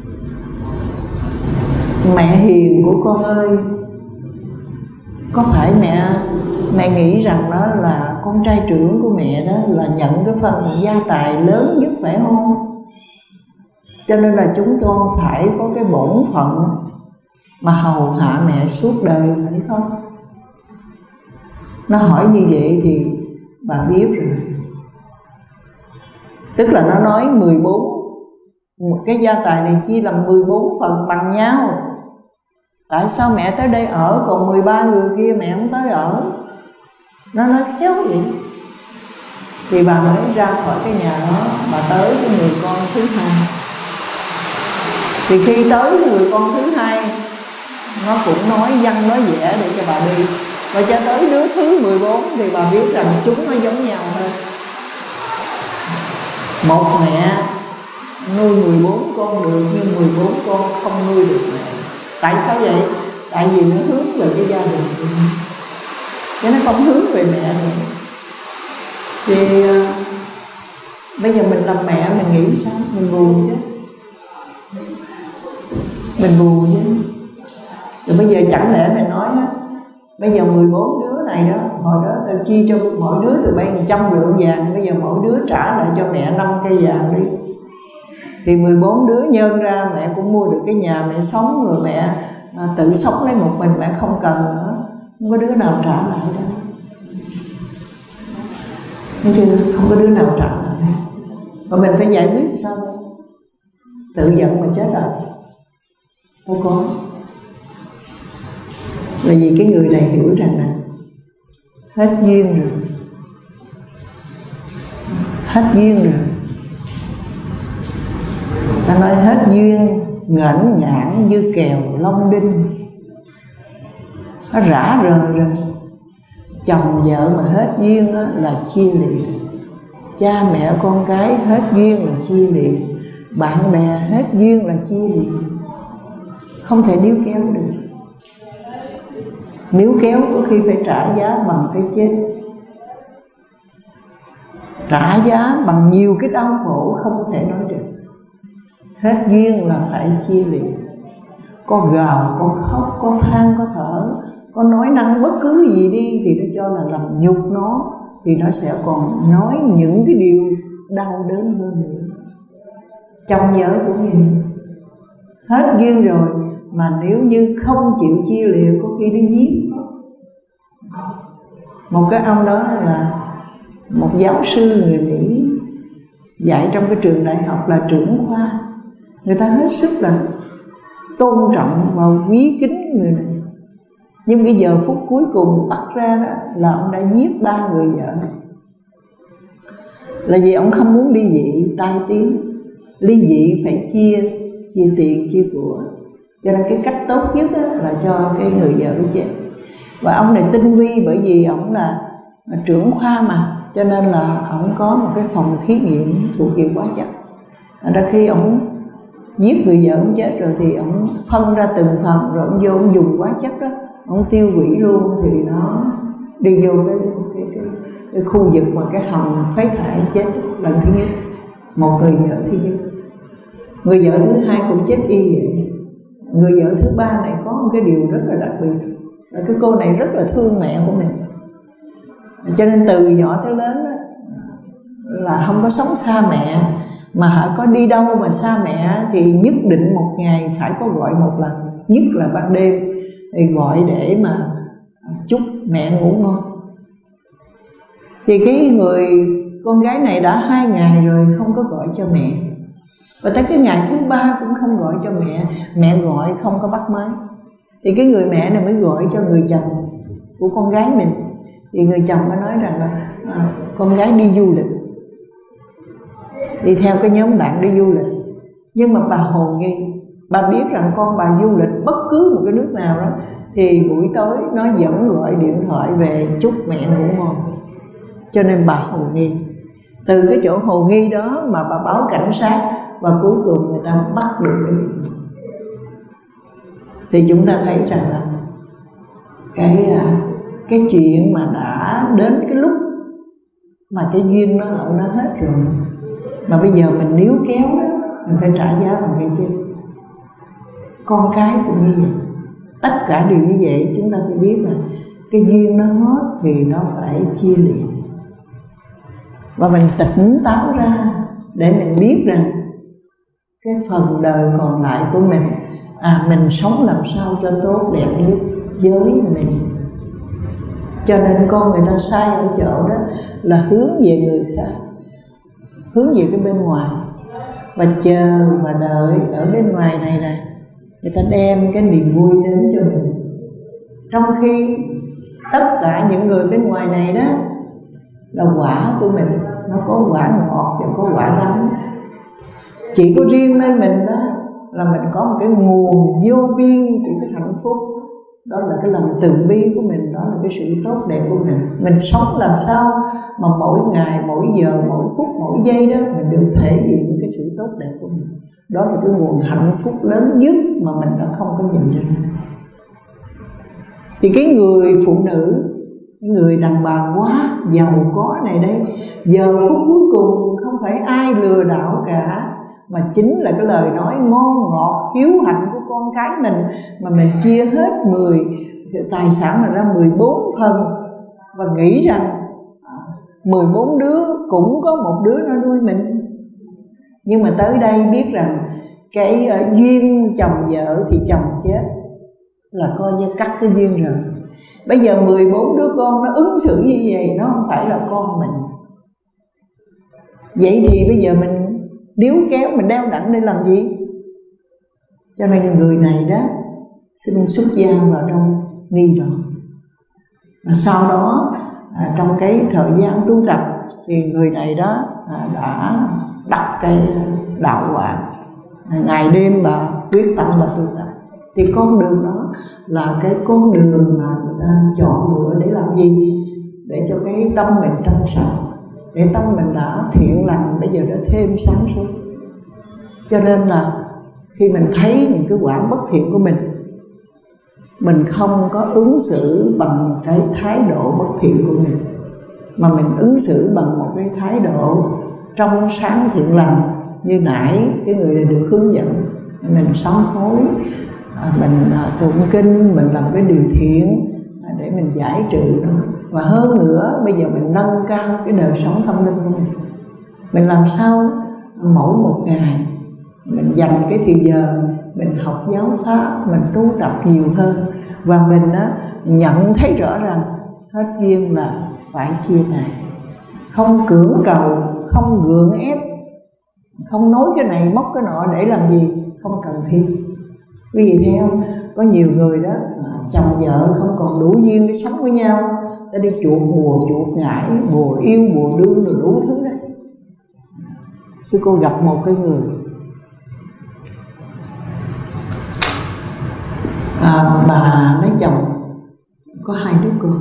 mẹ hiền của con ơi, có phải mẹ mẹ nghĩ rằng đó là con trai trưởng của mẹ đó là nhận cái phần gia tài lớn nhất phải không? Cho nên là chúng con phải có cái bổn phận mà hầu hạ mẹ suốt đời, phải không? Nó hỏi như vậy thì bà biết rồi. Tức là nó nói mười bốn, một cái gia tài này chia làm mười bốn phần bằng nhau. Tại sao mẹ tới đây ở, còn mười ba người kia mẹ không tới ở? Nó nói khéo vậy. Thì bà mới ra khỏi cái nhà đó, bà tới cái người con thứ hai. Thì khi tới cái người con thứ hai, nó cũng nói văn nói vẽ để cho bà đi. Và cho tới đứa thứ mười bốn thì bà biết rằng chúng nó giống nhau hơn. Một mẹ nuôi mười bốn con được, nhưng mười bốn con không nuôi được mẹ. Tại sao vậy? Tại vì nó hướng về cái gia đình của nó, chứ nó không hướng về mẹ nữa. Thì uh, bây giờ mình làm mẹ mình nghĩ sao? Mình buồn chứ. Mình buồn chứ. Rồi bây giờ chẳng lẽ mình nói đó, bây giờ mười bốn đứa này đó, hồi đó tao chia cho mỗi đứa từ bay một trăm lượng vàng, bây giờ mỗi đứa trả lại cho mẹ năm cây vàng đi. Thì mười bốn đứa nhân ra mẹ cũng mua được cái nhà mẹ sống, rồi mẹ à, tự sống lấy một mình, mẹ không cần nữa. Không có đứa nào trả lại đâu. Thấy chưa? Không có đứa nào trả lại. Và mình phải giải quyết sao? Tự giận mà chết rồi. Không có. Bởi vì cái người này hiểu rằng là hết duyên rồi. Hết duyên rồi. Ta nói hết duyên, ngẩn ngãn như kèo long đinh. Nó rã rời rồi. Chồng vợ mà hết duyên đó là chia liệt. Cha mẹ con cái hết duyên là chia liệt. Bạn bè hết duyên là chia liệt. Không thể níu kéo được. Níu kéo có khi phải trả giá bằng cái chết. Trả giá bằng nhiều cái đau khổ không thể nói được. Hết duyên là phải chia liệt. Có gào, có khóc, có than, có thở, có nói năng bất cứ gì đi thì nó cho là làm nhục nó, thì nó sẽ còn nói những cái điều đau đớn hơn nữa. Chồng vợ cũng vậy. Hết duyên rồi mà nếu như không chịu chia liệt có khi nó giết. Một cái ông đó là một giáo sư người Mỹ, dạy trong cái trường đại học là trưởng khoa. Người ta hết sức là tôn trọng và quý kính người này. Nhưng cái giờ phút cuối cùng bắt ra đó là ông đã giết ba người vợ. Là vì ông không muốn ly dị, tai tiếng. Ly dị phải chia, chia tiền, chia của. Cho nên cái cách tốt nhất là cho cái người vợ đó chết. Và ông này tinh vi, bởi vì ông là trưởng khoa mà, cho nên là ông có một cái phòng thí nghiệm thuộc về hóa chất. Ra khi ông giết người vợ ông chết rồi thì ông phân ra từng phần, rồi ông vô ông dùng hóa chất đó, ông tiêu hủy luôn, thì nó đi vô cái, cái, cái, cái khu vực mà cái hầm phế thải chết lần thứ nhất. Một người vợ thứ nhất. Người vợ thứ hai cũng chết y vậy. Người vợ thứ ba này có một cái điều rất là đặc biệt, là cái cô này rất là thương mẹ của mình, cho nên từ nhỏ tới lớn đó, là không có sống xa mẹ, mà có đi đâu mà xa mẹ thì nhất định một ngày phải có gọi một lần, nhất là ban đêm thì gọi để mà chúc mẹ ngủ ngon. Thì cái người con gái này đã hai ngày rồi không có gọi cho mẹ, và tới cái ngày thứ ba cũng không gọi cho mẹ. Mẹ gọi không có bắt máy, thì cái người mẹ này mới gọi cho người chồng của con gái mình. Thì người chồng mới nói rằng là à, con gái đi du lịch, đi theo cái nhóm bạn đi du lịch. Nhưng mà bà hồ nghi, bà biết rằng con bà du lịch bất cứ một cái nước nào đó thì buổi tối nó vẫn gọi điện thoại về chúc mẹ ngủ ngon. cho nên bà hồ nghi. Từ cái chỗ hồ nghi đó mà bà báo cảnh sát, và cuối cùng người ta bắt được cái việc. Thì chúng ta thấy rằng là cái cái chuyện mà đã đến cái lúc mà cái duyên nó ở nó hết rồi, mà bây giờ mình níu kéo đó, mình phải trả giá bằng cái chứ. Con cái cũng như vậy, tất cả đều như vậy. Chúng ta phải biết là cái duyên nó hết thì nó phải chia liền, và mình tỉnh táo ra để mình biết rằng cái phần đời còn lại của mình, à mình sống làm sao cho tốt đẹp nhất với mình. Cho nên con người ta sai ở chỗ đó là hướng về người khác, hướng về cái bên ngoài, và chờ và đợi ở bên ngoài này nè, người ta đem cái niềm vui đến cho mình. Trong khi tất cả những người bên ngoài này đó là quả của mình, nó có quả ngọt và có quả đắng. Chỉ có riêng nơi mình đó là mình có một cái nguồn vô biên của cái hạnh phúc. Đó là cái lòng từ bi của mình, đó là cái sự tốt đẹp của mình. Mình sống làm sao mà mỗi ngày, mỗi giờ, mỗi phút, mỗi giây đó mình đều thể hiện cái sự tốt đẹp của mình. Đó là cái nguồn hạnh phúc lớn nhất mà mình đã không có nhìn ra. Thì cái người phụ nữ, cái người đàn bà quá giàu có này đây, giờ phút cuối cùng không phải ai lừa đảo cả, mà chính là cái lời nói ngon ngọt hiếu hạnh của con cái mình, mà mình chia hết mười tài sản mà ra mười bốn phần, và nghĩ rằng mười bốn đứa cũng có một đứa nó nuôi mình. Nhưng mà tới đây biết rằng cái uh, duyên chồng vợ thì chồng chết là coi như cắt cái duyên rồi. Bây giờ mười bốn đứa con nó ứng xử như vậy, nó không phải là con mình. Vậy thì bây giờ mình điếu kéo, mình đeo đẳng để làm gì? Cho nên người này đó xin xuất gia vào trong nghi rồi. Và sau đó à, trong cái thời gian tu tập thì người này đó à, đã đặt cái đạo quả, ngày đêm bà quyết tâm bà tu tập. Thì con đường đó là cái con đường mà người ta chọn lựa để làm gì? Để cho cái tâm mình trong sạch, để tâm mình đã thiện lành, bây giờ đã thêm sáng suốt. Cho nên là khi mình thấy những cái quả bất thiện của mình, mình không có ứng xử bằng cái thái độ bất thiện của mình, mà mình ứng xử bằng một cái thái độ trong sáng thiện lành. Như nãy cái người này được hướng dẫn, mình sám hối, mình tụng kinh, mình làm cái điều thiện để mình giải trừ nó. Và hơn nữa bây giờ mình nâng cao cái đời sống tâm linh của mình. Mình làm sao mỗi một ngày mình dành cái thời giờ mình học giáo pháp, mình tu tập nhiều hơn, và mình đó nhận thấy rõ rằng hết duyên là phải chia tay. Không cưỡng cầu, không gượng ép, không nói cái này móc cái nọ để làm gì, không cần thiết. Quý vị thấy không? Có nhiều người đó chồng vợ không còn đủ duyên để sống với nhau, ta đi chuột bùa, chuột ngải, bùa yêu, bùa đương, rồi đủ thứ đấy. Sư cô gặp một cái người à, bà lấy chồng có hai đứa con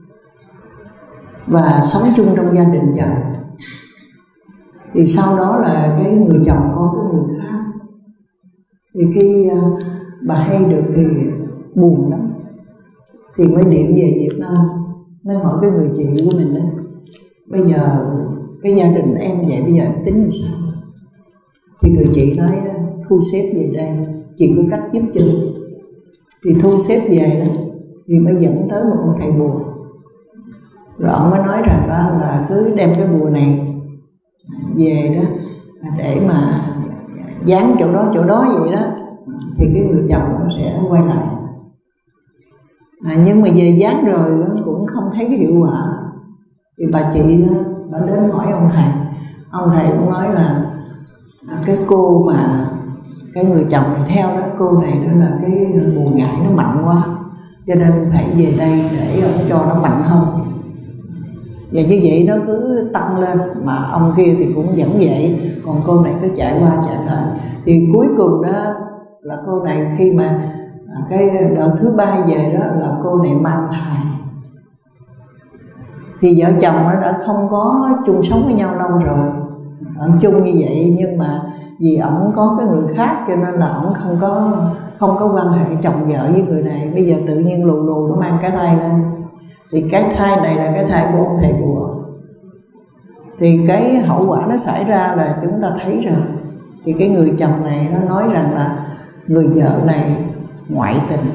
và sống chung trong gia đình chồng. Thì sau đó là cái người chồng có cái người khác. Thì khi uh, bà hay được thì buồn lắm, thì mới điện về Việt Nam, mới hỏi cái người chị của mình đó, bây giờ cái gia đình em vậy, bây giờ em tính làm sao? Thì người chị nói thu xếp về đây, chị có cách giúp cho. Thì thu xếp về đó thì mới dẫn tới một ông thầy bùa. Rồi ông mới nói rằng đó là cứ đem cái bùa này về đó để mà dán chỗ đó chỗ đó vậy đó, thì cái người chồng nó sẽ quay lại. À, nhưng mà về dán rồi cũng không thấy cái hiệu quả. Thì bà chị đó, bà đến hỏi ông thầy. Ông thầy cũng nói là à, cái cô mà cái người chồng này theo đó, cô này đó là cái bùa ngải nó mạnh quá, cho nên phải về đây để ông cho nó mạnh hơn. Và như vậy nó cứ tăng lên, mà ông kia thì cũng vẫn vậy, còn cô này cứ chạy qua chạy lại. Thì cuối cùng đó là cô này khi mà cái đợt thứ ba về đó là cô này mang thai. Thì vợ chồng nó đã không có chung sống với nhau lâu rồi, ở chung như vậy, nhưng mà vì ổng có cái người khác cho nên là ổng không có không có quan hệ chồng vợ với người này. Bây giờ tự nhiên lù lù nó mang cái thai lên, thì cái thai này là cái thai của ông thầy bùa. Thì cái hậu quả nó xảy ra là chúng ta thấy rồi. Thì cái người chồng này nó nói rằng là người vợ này ngoại tình,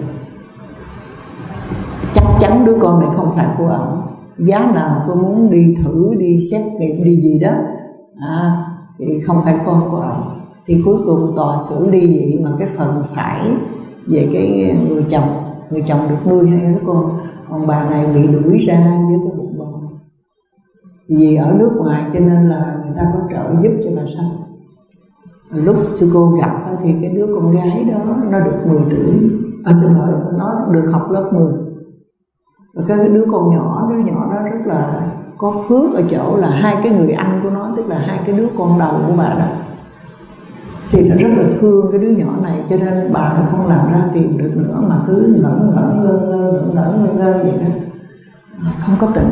chắc chắn đứa con này không phải của ổng, giá nào cô muốn đi thử, đi xét nghiệm, đi gì đó à, thì không phải con của ổng. Thì cuối cùng tòa xử ly dị mà cái phần phải về cái người chồng, người chồng được nuôi hai đứa con, còn bà này bị đuổi ra với cái bụng bầu. Vì ở nước ngoài cho nên là người ta có trợ giúp cho bà sanh. Lúc sư cô gặp thì cái đứa con gái đó nó được mười tuổi, ở xin lỗi, nó được học lớp mười. Và cái đứa con nhỏ, đứa nhỏ đó rất là có phước ở chỗ là hai cái người anh của nó, tức là hai cái đứa con đầu của bà đó, thì nó rất là thương cái đứa nhỏ này, cho nên bà nó không làm ra tiền được nữa mà cứ ngẩn ngẩn ngơ ngơ ngẩn ngẩn ngơ ngơ vậy đó, không có tỉnh.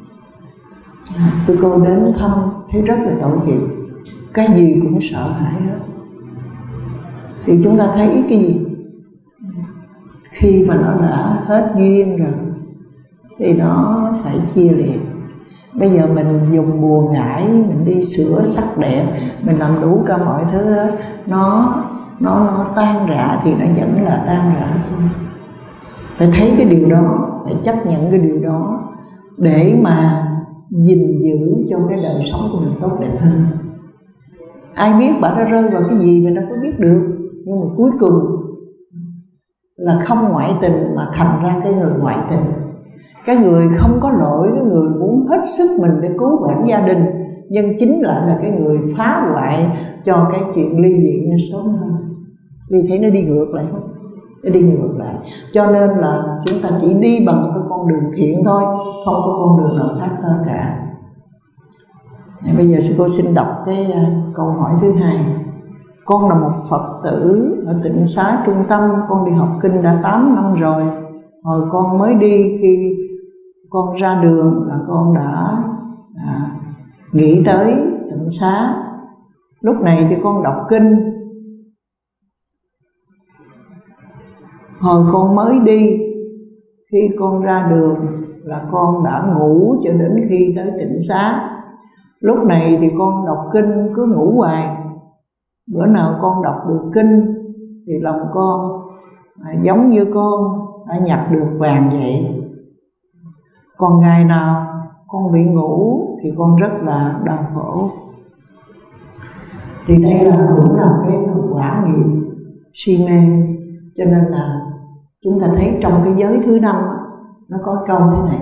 Sư cô đến thăm thấy rất là tội nghiệp, cái gì cũng sợ hãi hết. Thì chúng ta thấy cái gì khi mà nó đã hết duyên rồi thì nó phải chia liệt. Bây giờ mình dùng bùa ngải, mình đi sửa sắc đẹp, mình làm đủ cả mọi thứ hết, nó nó nó tan rã thì nó vẫn là tan rã thôi. Phải thấy cái điều đó, phải chấp nhận cái điều đó để mà gìn giữ cho cái đời sống của mình tốt đẹp hơn. Ai biết bà đã rơi vào cái gì mình đâu có biết được, nhưng mà cuối cùng là không ngoại tình mà thành ra cái người ngoại tình. Cái người không có lỗi, cái người muốn hết sức mình để cứu vãn gia đình, nhưng chính lại là cái người phá hoại cho cái chuyện ly dị nó sớm hơn. Vì thế nó đi ngược lại, nó đi ngược lại. Cho nên là chúng ta chỉ đi bằng cái con đường thiện thôi, không có con đường nào khác hơn cả. Bây giờ sư cô xin đọc cái câu hỏi thứ hai. Con là một Phật tử ở Tịnh Xá Trung Tâm, con đi học kinh đã tám năm rồi. Hồi con mới đi, khi con ra đường là con đã à, nghĩ tới Tịnh Xá. Lúc này thì con đọc kinh. Hồi con mới đi, khi con ra đường là con đã ngủ cho đến khi tới Tịnh Xá. Lúc này thì con đọc kinh cứ ngủ hoài. Bữa nào con đọc được kinh thì lòng con à, giống như con đã nhặt được vàng vậy. Còn ngày nào con bị ngủ thì con rất là đau khổ. Thì đây là cũng là cái quả nghiệp si mê. Cho nên là chúng ta thấy trong cái giới thứ năm nó có câu thế này,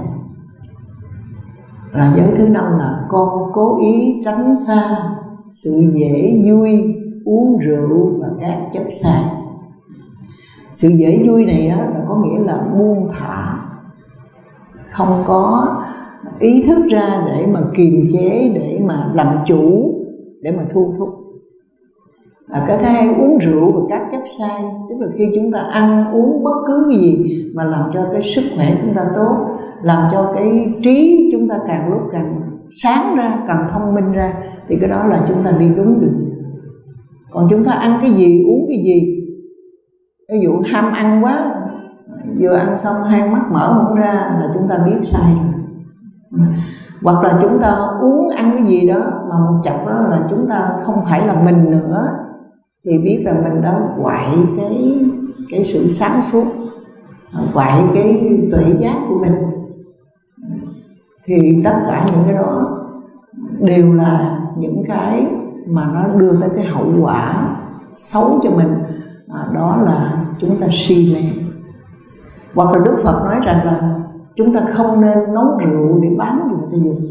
là giới thứ năm là con cố ý tránh xa sự dễ vui, uống rượu và các chất say. Sự dễ vui này á, là có nghĩa là buông thả, không có ý thức ra để mà kiềm chế, để mà làm chủ, để mà thu thúc. À, cái thứ hai uống rượu và các chất say, tức là khi chúng ta ăn uống bất cứ cái gì mà làm cho cái sức khỏe chúng ta tốt, làm cho cái trí chúng ta càng lúc càng sáng ra, càng thông minh ra, thì cái đó là chúng ta đi đúng đường. Còn chúng ta ăn cái gì, uống cái gì, ví dụ ham ăn quá, vừa ăn xong hai mắt mở không ra là chúng ta biết sai rồi. Hoặc là chúng ta uống ăn cái gì đó mà một chập đó là chúng ta không phải là mình nữa, thì biết là mình đã quậy cái cái sự sáng suốt, quậy cái tuệ giác của mình. Thì tất cả những cái đó đều là những cái mà nó đưa tới cái hậu quả xấu cho mình, à, đó là chúng ta si mê. Hoặc là Đức Phật nói rằng là chúng ta không nên nấu rượu để bán cho người ta dùng.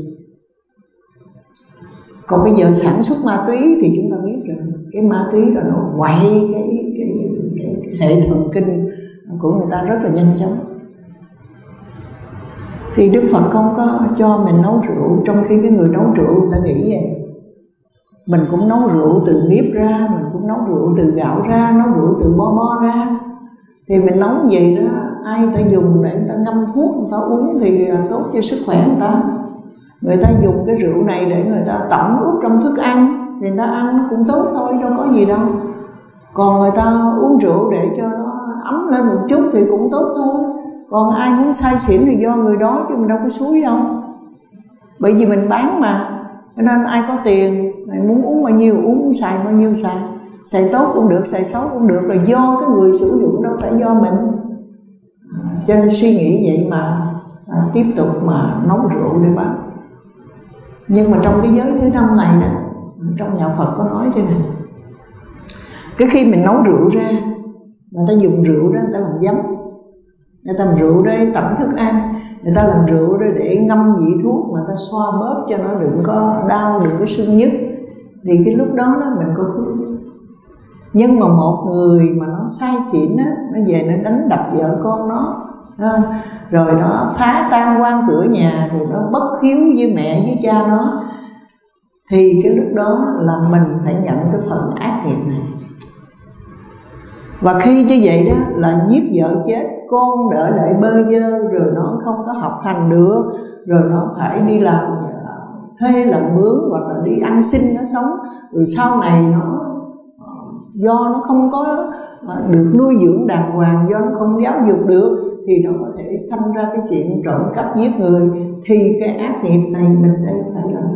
Còn bây giờ sản xuất ma túy thì chúng ta biết rồi, cái ma túy là nó quậy cái, cái, cái, cái hệ thần kinh của người ta rất là nhanh chóng. Thì Đức Phật không có cho mình nấu rượu, trong khi cái người nấu rượu người ta nghĩ vậy. Mình cũng nấu rượu từ nếp ra, mình cũng nấu rượu từ gạo ra, nấu rượu từ bo bo ra. Thì mình nấu vậy đó, ai người ta dùng để người ta ngâm thuốc, người ta uống thì tốt cho sức khỏe người ta. Người ta dùng cái rượu này để người ta tẩm ướp trong thức ăn thì người ta ăn nó cũng tốt thôi, đâu có gì đâu. Còn người ta uống rượu để cho nó ấm lên một chút thì cũng tốt thôi. Còn ai muốn say xỉn thì do người đó chứ mình đâu có xúi đâu. Bởi vì mình bán mà, cho nên ai có tiền mày muốn uống bao nhiêu uống, xài bao nhiêu xài. Xài tốt cũng được, xài xấu cũng được, là do cái người sử dụng, đâu phải do mình. Cho nên suy nghĩ vậy mà à, tiếp tục mà nấu rượu để bán. Nhưng mà trong cái giới thứ năm này nè, trong nhà Phật có nói thế này: cái khi mình nấu rượu ra, người ta dùng rượu đó người ta làm giấm, người ta làm rượu để tẩm thức ăn, người ta làm rượu để, để ngâm vị thuốc mà ta xoa bóp cho nó đừng có đau, đừng có sưng nhức, thì cái lúc đó đó mình có phước. Nhưng mà một người mà nó say xỉn á, nó về nó đánh đập vợ con nó, rồi nó phá tan quan cửa nhà, rồi nó bất hiếu với mẹ với cha nó, thì cái lúc đó là mình phải nhận cái phần ác nghiệp này. Và khi như vậy đó là giết vợ chết, con đỡ lại bơ vơ, rồi nó không có học hành được, rồi nó phải đi làm thuê làm mướn hoặc là đi ăn xin nó sống, rồi sau này nó do nó không có được nuôi dưỡng đàng hoàng, do nó không giáo dục được, thì nó có thể sanh ra cái chuyện trộm cắp giết người. Thì cái ác nghiệp này mình đây phải làm.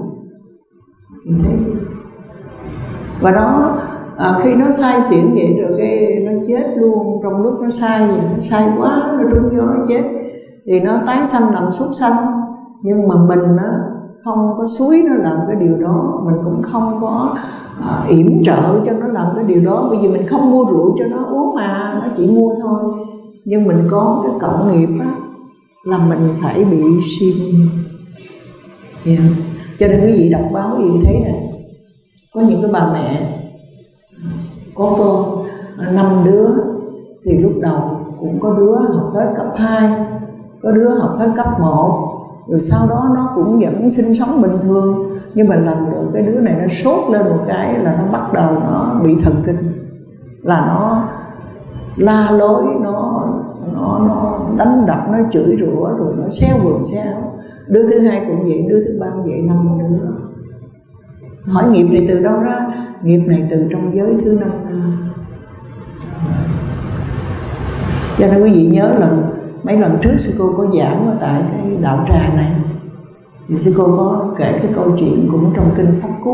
Và đó à, khi nó say xỉn vậy rồi cái nó chết luôn. Trong lúc nó say vậy, nó say quá, nó trúng gió nó chết, thì nó tái sanh làm súc sanh. Nhưng mà mình á, không có xúi nó làm cái điều đó, mình cũng không có à, yểm trợ cho nó làm cái điều đó, bởi vì mình không mua rượu cho nó uống mà, nó chỉ mua thôi. Nhưng mình có cái cộng nghiệp á, là mình phải bị suy nghĩ. Yeah. Cho nên quý vị đọc báo quý vị thấy này, có những cái bà mẹ có con năm đứa, thì lúc đầu cũng có đứa học tới cấp hai, có đứa học tới cấp một, rồi sau đó nó cũng vẫn sinh sống bình thường. Nhưng mà lần được cái đứa này nó sốt lên một cái là nó bắt đầu nó bị thần kinh, là nó la lối, nó nó nó đánh đập, nó chửi rủa, rồi nó xéo vườn xéo áo. Đứa thứ hai cũng vậy, đứa thứ ba cũng vậy, năm đứa. Hỏi nghiệp này từ đâu ra? Nghiệp này từ trong giới thứ năm ta. Cho nên quý vị nhớ lần mấy lần trước sư cô có giảng ở tại cái đạo tràng này, thì sư cô có kể cái câu chuyện cũng trong kinh Pháp Cú.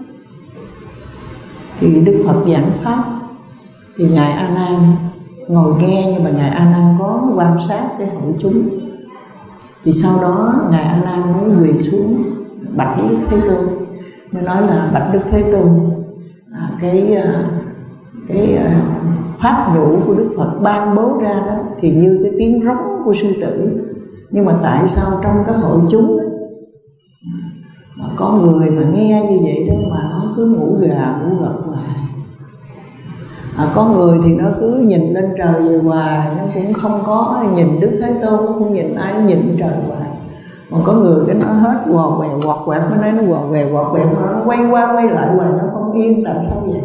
Thì Đức Phật giảng pháp, thì ngài A Nan ngồi nghe, nhưng mà ngài A Nan có quan sát cái hội chúng. Thì sau đó ngài A Nan mới quỳ xuống bạch Đức Thế Tôn, mới nói là: bạch Đức Thế Tôn, à, cái cái pháp nhũ của Đức Phật ban bố ra đó thì như cái tiếng rống của sư tử, nhưng mà tại sao trong cái hội chúng đó, mà có người mà nghe như vậy đó mà nó cứ ngủ gà ngủ gật hoài, à, có người thì nó cứ nhìn lên trời về hoài, nó cũng không có nhìn Đức Thế Tôn, nó không nhìn ai, nó nhìn trời hoài. Còn có người cái nó hết quò quẹo quọt quẹt, nó nói nó quò quẹo quọt quẹt, nó quay qua quay lại hoài, nó không yên. Tại sao vậy?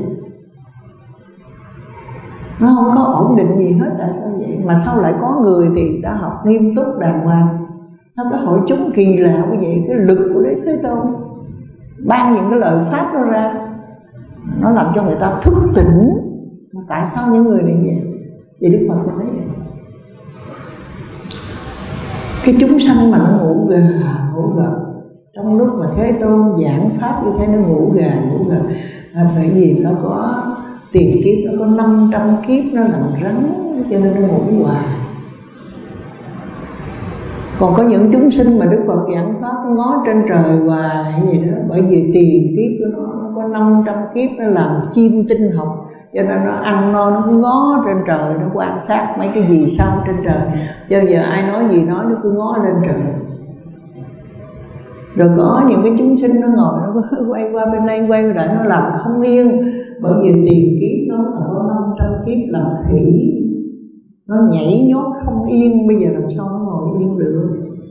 Nó không có ổn định gì hết. Tại sao vậy? Mà sao lại có người thì đã học nghiêm túc đàng hoàng, sao cái hội chúng kỳ lạ như vậy? Cái lực của Đức Thế Tôn ban những cái lời pháp đó ra, nó làm cho người ta thức tỉnh. Mà tại sao những người này vậy? Thì Đức Phật nói vậy. Cái chúng sanh mà nó ngủ gà ngủ gật, trong lúc mà Thế Tôn giảng pháp như thế nó ngủ gà ngủ gật, à, bởi vì nó có tiền kiếp, nó có năm trăm kiếp nó làm rắn, cho nên nó ngủ hoài. Còn có những chúng sinh mà Đức Phật giảng pháp nó ngó trên trời hoài vậy đó, bởi vì tiền kiếp của nó, nó có năm trăm kiếp nó làm chim tinh học, cho nên nó ăn no nó cứ ngó trên trời, nó quan sát mấy cái gì sao trên trời. Cho giờ ai nói gì nói nó cứ ngó lên trời. Rồi có những cái chúng sinh nó ngồi nó quay qua bên đây quay lại, nó làm không yên, bởi vì tiền kiếp nó là có năm trăm kiếp làm khỉ, nó nhảy nhót không yên, bây giờ làm sao nó ngồi yên được.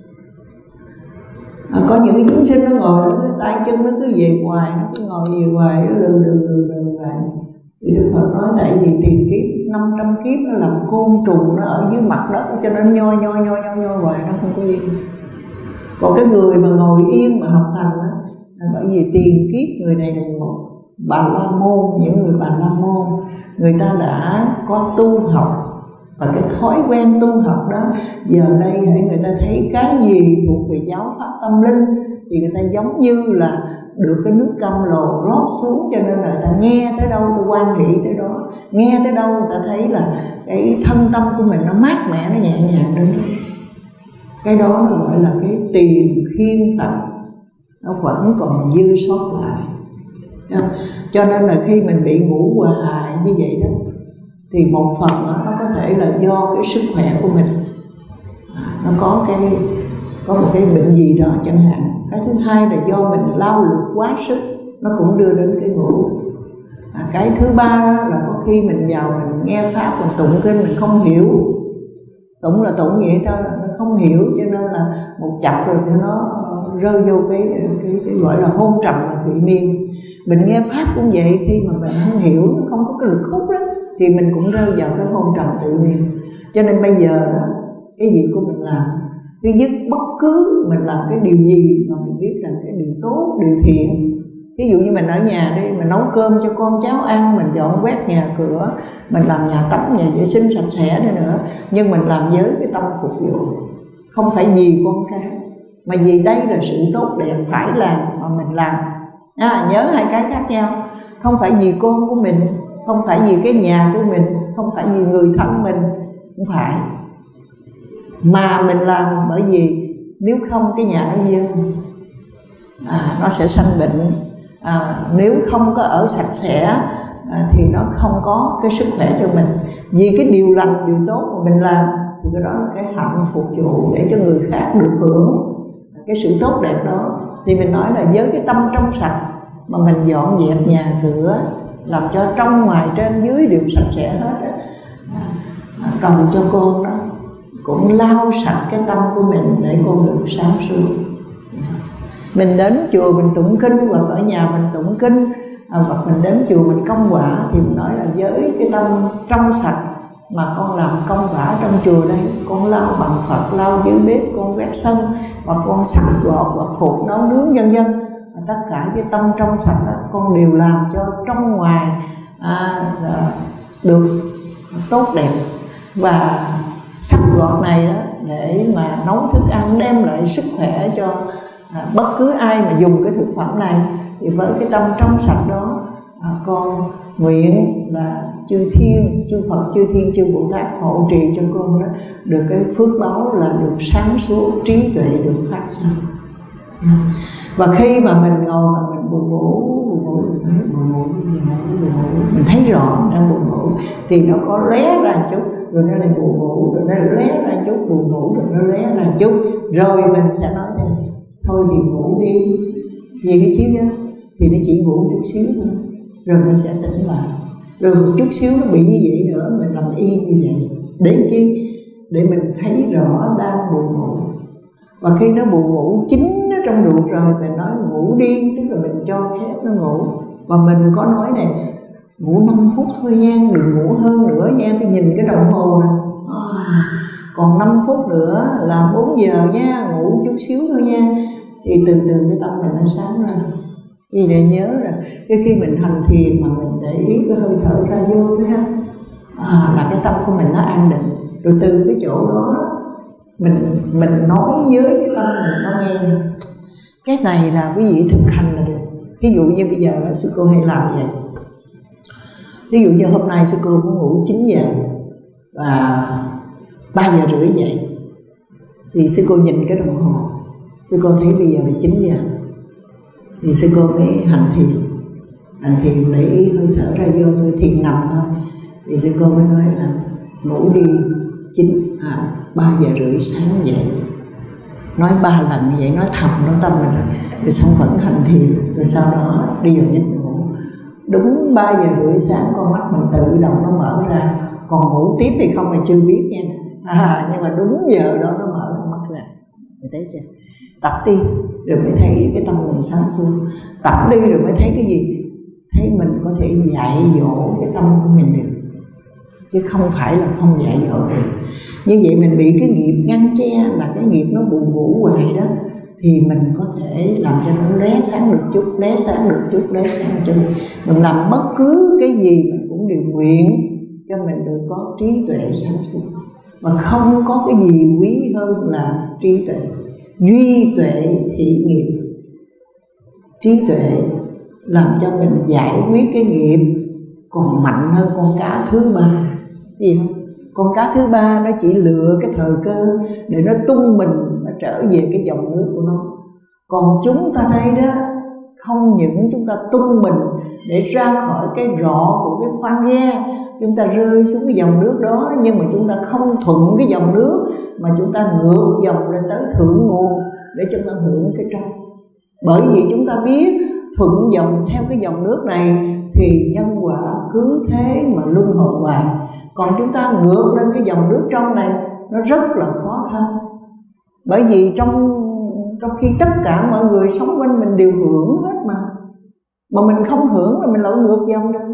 À, có những cái chúng sinh nó ngồi, nó tay chân nó cứ về hoài, nó cứ ngồi về hoài, nó lừ lừ lừ lừ lại. Thì Đức Phật nói tại vì tiền kiếp năm trăm kiếp nó làm côn trùng, nó ở dưới mặt đất, cho nên nhoi nhoi nhoi nhoi nhoi hoài, nó không có yên. Còn cái người mà ngồi yên mà học hành đó, bởi vì tiền kiếp người này là một Bà La Môn, những người Bà La Môn, người ta đã có tu học, và cái thói quen tu học đó, giờ đây hãy người ta thấy cái gì thuộc về giáo pháp tâm linh thì người ta giống như là được cái nước cam lồ rót xuống, cho nên là người ta nghe tới đâu tôi quan hỷ tới đó, nghe tới đâu người ta thấy là cái thân tâm của mình nó mát mẻ, nó nhẹ nhàng đến đó. Cái đó nó gọi là cái tiền khiên tận, nó vẫn còn dư sót lại. Cho nên là khi mình bị ngủ hoài như vậy đó, thì một phần đó, nó có thể là do cái sức khỏe của mình, nó có cái có một cái bệnh gì đó chẳng hạn. Cái thứ hai là do mình lao lực quá sức, nó cũng đưa đến cái ngủ. À, cái thứ ba đó là có khi mình vào mình nghe pháp, mình tụng kinh mình không hiểu, tụng là tụng vậy thôi, mình không hiểu, cho nên là một chập rồi thì nó rơi vô cái, cái, cái gọi là hôn trầm và thụy miên. Mình nghe pháp cũng vậy, khi mà mình không hiểu, nó không có cái lực hút đó, thì mình cũng rơi vào cái hôn trầm tự miên. Cho nên bây giờ đó, cái việc của mình làm, thứ nhất bất cứ mình làm cái điều gì mà mình biết rằng cái điều tốt, điều thiện. Ví dụ như mình ở nhà đi, mình nấu cơm cho con cháu ăn, mình dọn quét nhà cửa, mình làm nhà tắm, nhà vệ sinh sạch sẽ nữa nữa, nhưng mình làm với cái tâm phục vụ, không phải vì con cái, mà vì đây là sự tốt đẹp phải làm mà mình làm. À, nhớ hai cái khác nhau, không phải vì con của mình, không phải vì cái nhà của mình, không phải vì người thân mình, không phải, mà mình làm bởi vì nếu không cái nhà nó dơ, à, nó sẽ sanh bệnh. À, nếu không có ở sạch sẽ à, thì nó không có cái sức khỏe cho mình. Vì cái điều lành, điều tốt mà mình làm thì cái đó là cái hạnh phục vụ để cho người khác được hưởng cái sự tốt đẹp đó. Thì mình nói là với cái tâm trong sạch mà mình dọn dẹp nhà cửa, làm cho trong ngoài trên dưới đều sạch sẽ hết á, à, cầu cho con đó cũng lau sạch cái tâm của mình để con được sáng suốt. Mình đến chùa mình tụng kinh, hoặc ở nhà mình tụng kinh, à, hoặc mình đến chùa mình công quả, thì mình nói là với cái tâm trong sạch mà con làm công quả trong chùa đây, con lau bằng Phật, lau dưới bếp, con quét sân, hoặc con sạch gọt, hoặc phục nấu nướng vân vân, tất cả cái tâm trong sạch đó, con đều làm cho trong ngoài à, được tốt đẹp. Và sắc gọt này đó, để mà nấu thức ăn đem lại sức khỏe cho à, bất cứ ai mà dùng cái thực phẩm này. Thì với cái tâm trong sạch đó, à, con nguyện là chư thiên, chư Phật, chư thiên, chư Bồ Tát hộ trì cho con đó được cái phước báo là được sáng suốt, trí tuệ được phát sinh. Và khi mà mình ngồi mà mình buồn ngủ, buồn ngủ, buồn ngủ, mình thấy rõ mình đang buồn ngủ, thì nó có lóe ra chút, rồi nó lại buồn ngủ, rồi nó lại lóe ra chút, buồn ngủ, rồi nó lóe ra chút, rồi mình sẽ nói rằng thôi thì ngủ đi, vì cái chứ đó, thì nó chỉ ngủ chút xíu thôi, rồi nó sẽ tỉnh lại. Rồi một chút xíu nó bị như vậy nữa, mình làm y như vậy để chi? Để mình thấy rõ đang buồn ngủ. Và khi nó buồn ngủ chính nó trong ruột rồi, mình nói ngủ đi, tức là mình cho phép nó ngủ. Và mình có nói này, ngủ năm phút thôi nha, đừng ngủ hơn nữa nha. Thì nhìn cái đồng hồ này, à, còn năm phút nữa là bốn giờ nha, ngủ chút xíu thôi nha. Thì từ từ cái tâm mình nó sáng ra. Vì để nhớ là cái khi mình hành thiền mà mình để ý cái hơi thở ra vô đó, à, là cái tâm của mình nó an định. Rồi từ cái chỗ đó mình mình nói với cái tâm mình nó nghe. Cái này là quý vị thực hành là được. Ví dụ như bây giờ là sư cô hay làm vậy. Ví dụ như hôm nay sư cô cũng ngủ chín giờ và ba giờ rưỡi dậy, thì sư cô nhìn cái đồng hồ, sư cô thấy bây giờ là chín giờ, thì sư cô mới hành thiền. Hành thiền để ý hơi thở ra vô, tôi thiền nằm thôi. Thì sư cô mới nói là ngủ đi chín à, ba giờ rưỡi sáng dậy. Nói ba lần như vậy, nói thầm trong tâm mình rồi, rồi xong vẫn hành thiền. Rồi sau đó đi vào giấc ngủ. Đúng ba giờ rưỡi sáng con mắt mình tự động nó mở ra. Còn ngủ tiếp thì không là chưa biết nha, à, nhưng mà đúng giờ đó nó mở con mắt ra. Mình thấy chưa? Tập đi rồi mới thấy cái tâm mình sáng suốt. Tập đi rồi mới thấy cái gì? Thấy mình có thể dạy dỗ cái tâm của mình được, chứ không phải là không dạy dỗ được. Như vậy mình bị cái nghiệp ngăn che, là cái nghiệp nó buồn ngủ hoài đó, thì mình có thể làm cho nó lóe sáng được chút, lóe sáng được chút, lóe sáng được chút. Mình làm bất cứ cái gì mình cũng đều nguyện cho mình được có trí tuệ sáng suốt. Mà không có cái gì quý hơn là trí tuệ. Duy tuệ thị nghiệp. Trí tuệ làm cho mình giải quyết cái nghiệp còn mạnh hơn con cá thứ ba. Gì không? Con cá thứ ba nó chỉ lựa cái thời cơ để nó tung mình, nó trở về cái dòng nước của nó. Còn chúng ta đây đó, không những chúng ta tung mình để ra khỏi cái rọ của cái khoang ghe, chúng ta rơi xuống cái dòng nước đó, nhưng mà chúng ta không thuận cái dòng nước, mà chúng ta ngược dòng lên tới thượng nguồn để chúng ta hưởng cái trong. Bởi vì chúng ta biết thuận dòng theo cái dòng nước này thì nhân quả cứ thế mà luân hồi hoài. Còn chúng ta ngược lên cái dòng nước trong này nó rất là khó khăn. Bởi vì trong trong khi tất cả mọi người sống quanh mình đều hưởng hết mà Mà mình không hưởng là mình lội ngược dòng rồi.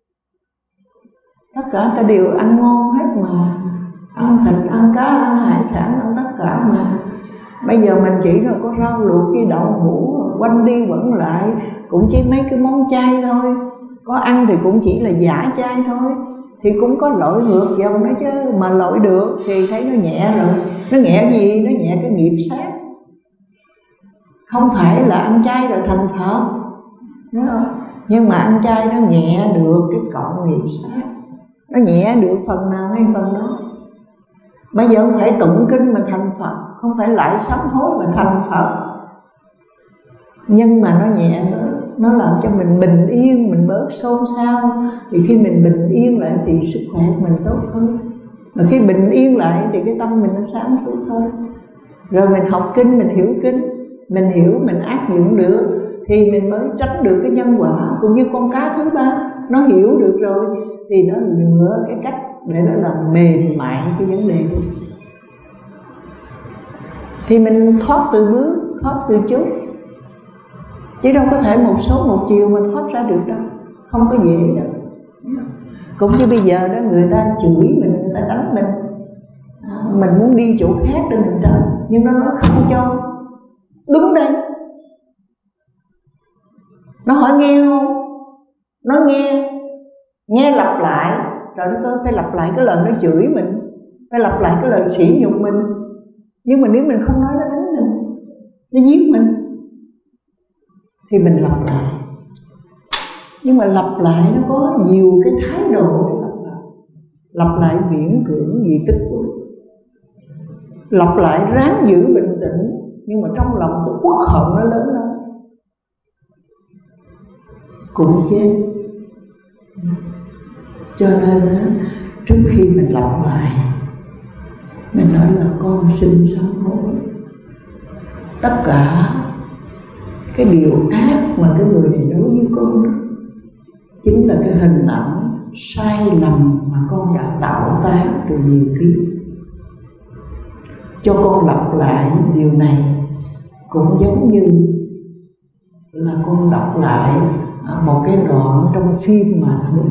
Tất cả ta đều ăn ngon hết mà, ăn thịt, ăn cá, ăn hải sản, ăn tất cả mà. Bây giờ mình chỉ là có rau luộc với đậu hũ, quanh đi quẩn lại cũng chỉ mấy cái món chay thôi. Có ăn thì cũng chỉ là giả chay thôi. Thì cũng có lội ngược dòng đó chứ. Mà lội được thì thấy nó nhẹ rồi. Nó nhẹ gì? Nó nhẹ cái nghiệp sát. Không phải là ăn chay rồi thành Phật, đúng không? Nhưng mà ăn chay nó nhẹ được cái cọng nghiệp sát. Nó nhẹ được phần nào hay phần đó. Bây giờ không phải tụng kinh mà thành Phật, không phải lại sám hối mà thành Phật. Nhưng mà nó nhẹ nữa, nó làm cho mình bình yên, mình bớt xôn xao. Thì khi mình bình yên lại thì sức khỏe của mình tốt hơn. Mà khi bình yên lại thì cái tâm mình nó sáng suốt hơn. Rồi mình học kinh, mình hiểu kinh, mình hiểu, mình áp dụng được, thì mình mới tránh được cái nhân quả. Cũng như con cá thứ ba, nó hiểu được rồi thì nó lựa cái cách để nó làm mềm mại cái vấn đề của mình. Thì mình thoát từ bước, thoát từ chút. Chứ đâu có thể một số một chiều mà thoát ra được đâu. Không có dễ đâu. Cũng như bây giờ đó, người ta chửi mình, người ta đánh mình, à, mình muốn đi chỗ khác để mình tránh, nhưng nó nói không cho. Đúng đây. Nó hỏi nghe không? Nó nghe. Nghe lặp lại. Rồi nó phải lặp lại cái lời nó chửi mình, phải lặp lại cái lời sỉ nhục mình. Nhưng mà nếu mình không nói, nó đánh mình, nó giết mình, thì mình lặp lại. Nhưng mà lặp lại nó có nhiều cái thái độ để lặp lại. Lặp lại miễn cưỡng gì tức của. Lặp lại ráng giữ bình tĩnh, nhưng mà trong lòng cái uất hận nó lớn lắm. Cũng chết. Cho nên trước khi mình lặp lại, mình nói là con xin sám hối. Tất cả cái điều ác mà cái người này nói với con đó chính là cái hình ảnh sai lầm mà con đã tạo tác từ nhiều kiếp. Cho con lặp lại điều này cũng giống như là con đọc lại một cái đoạn trong phim mà thôi.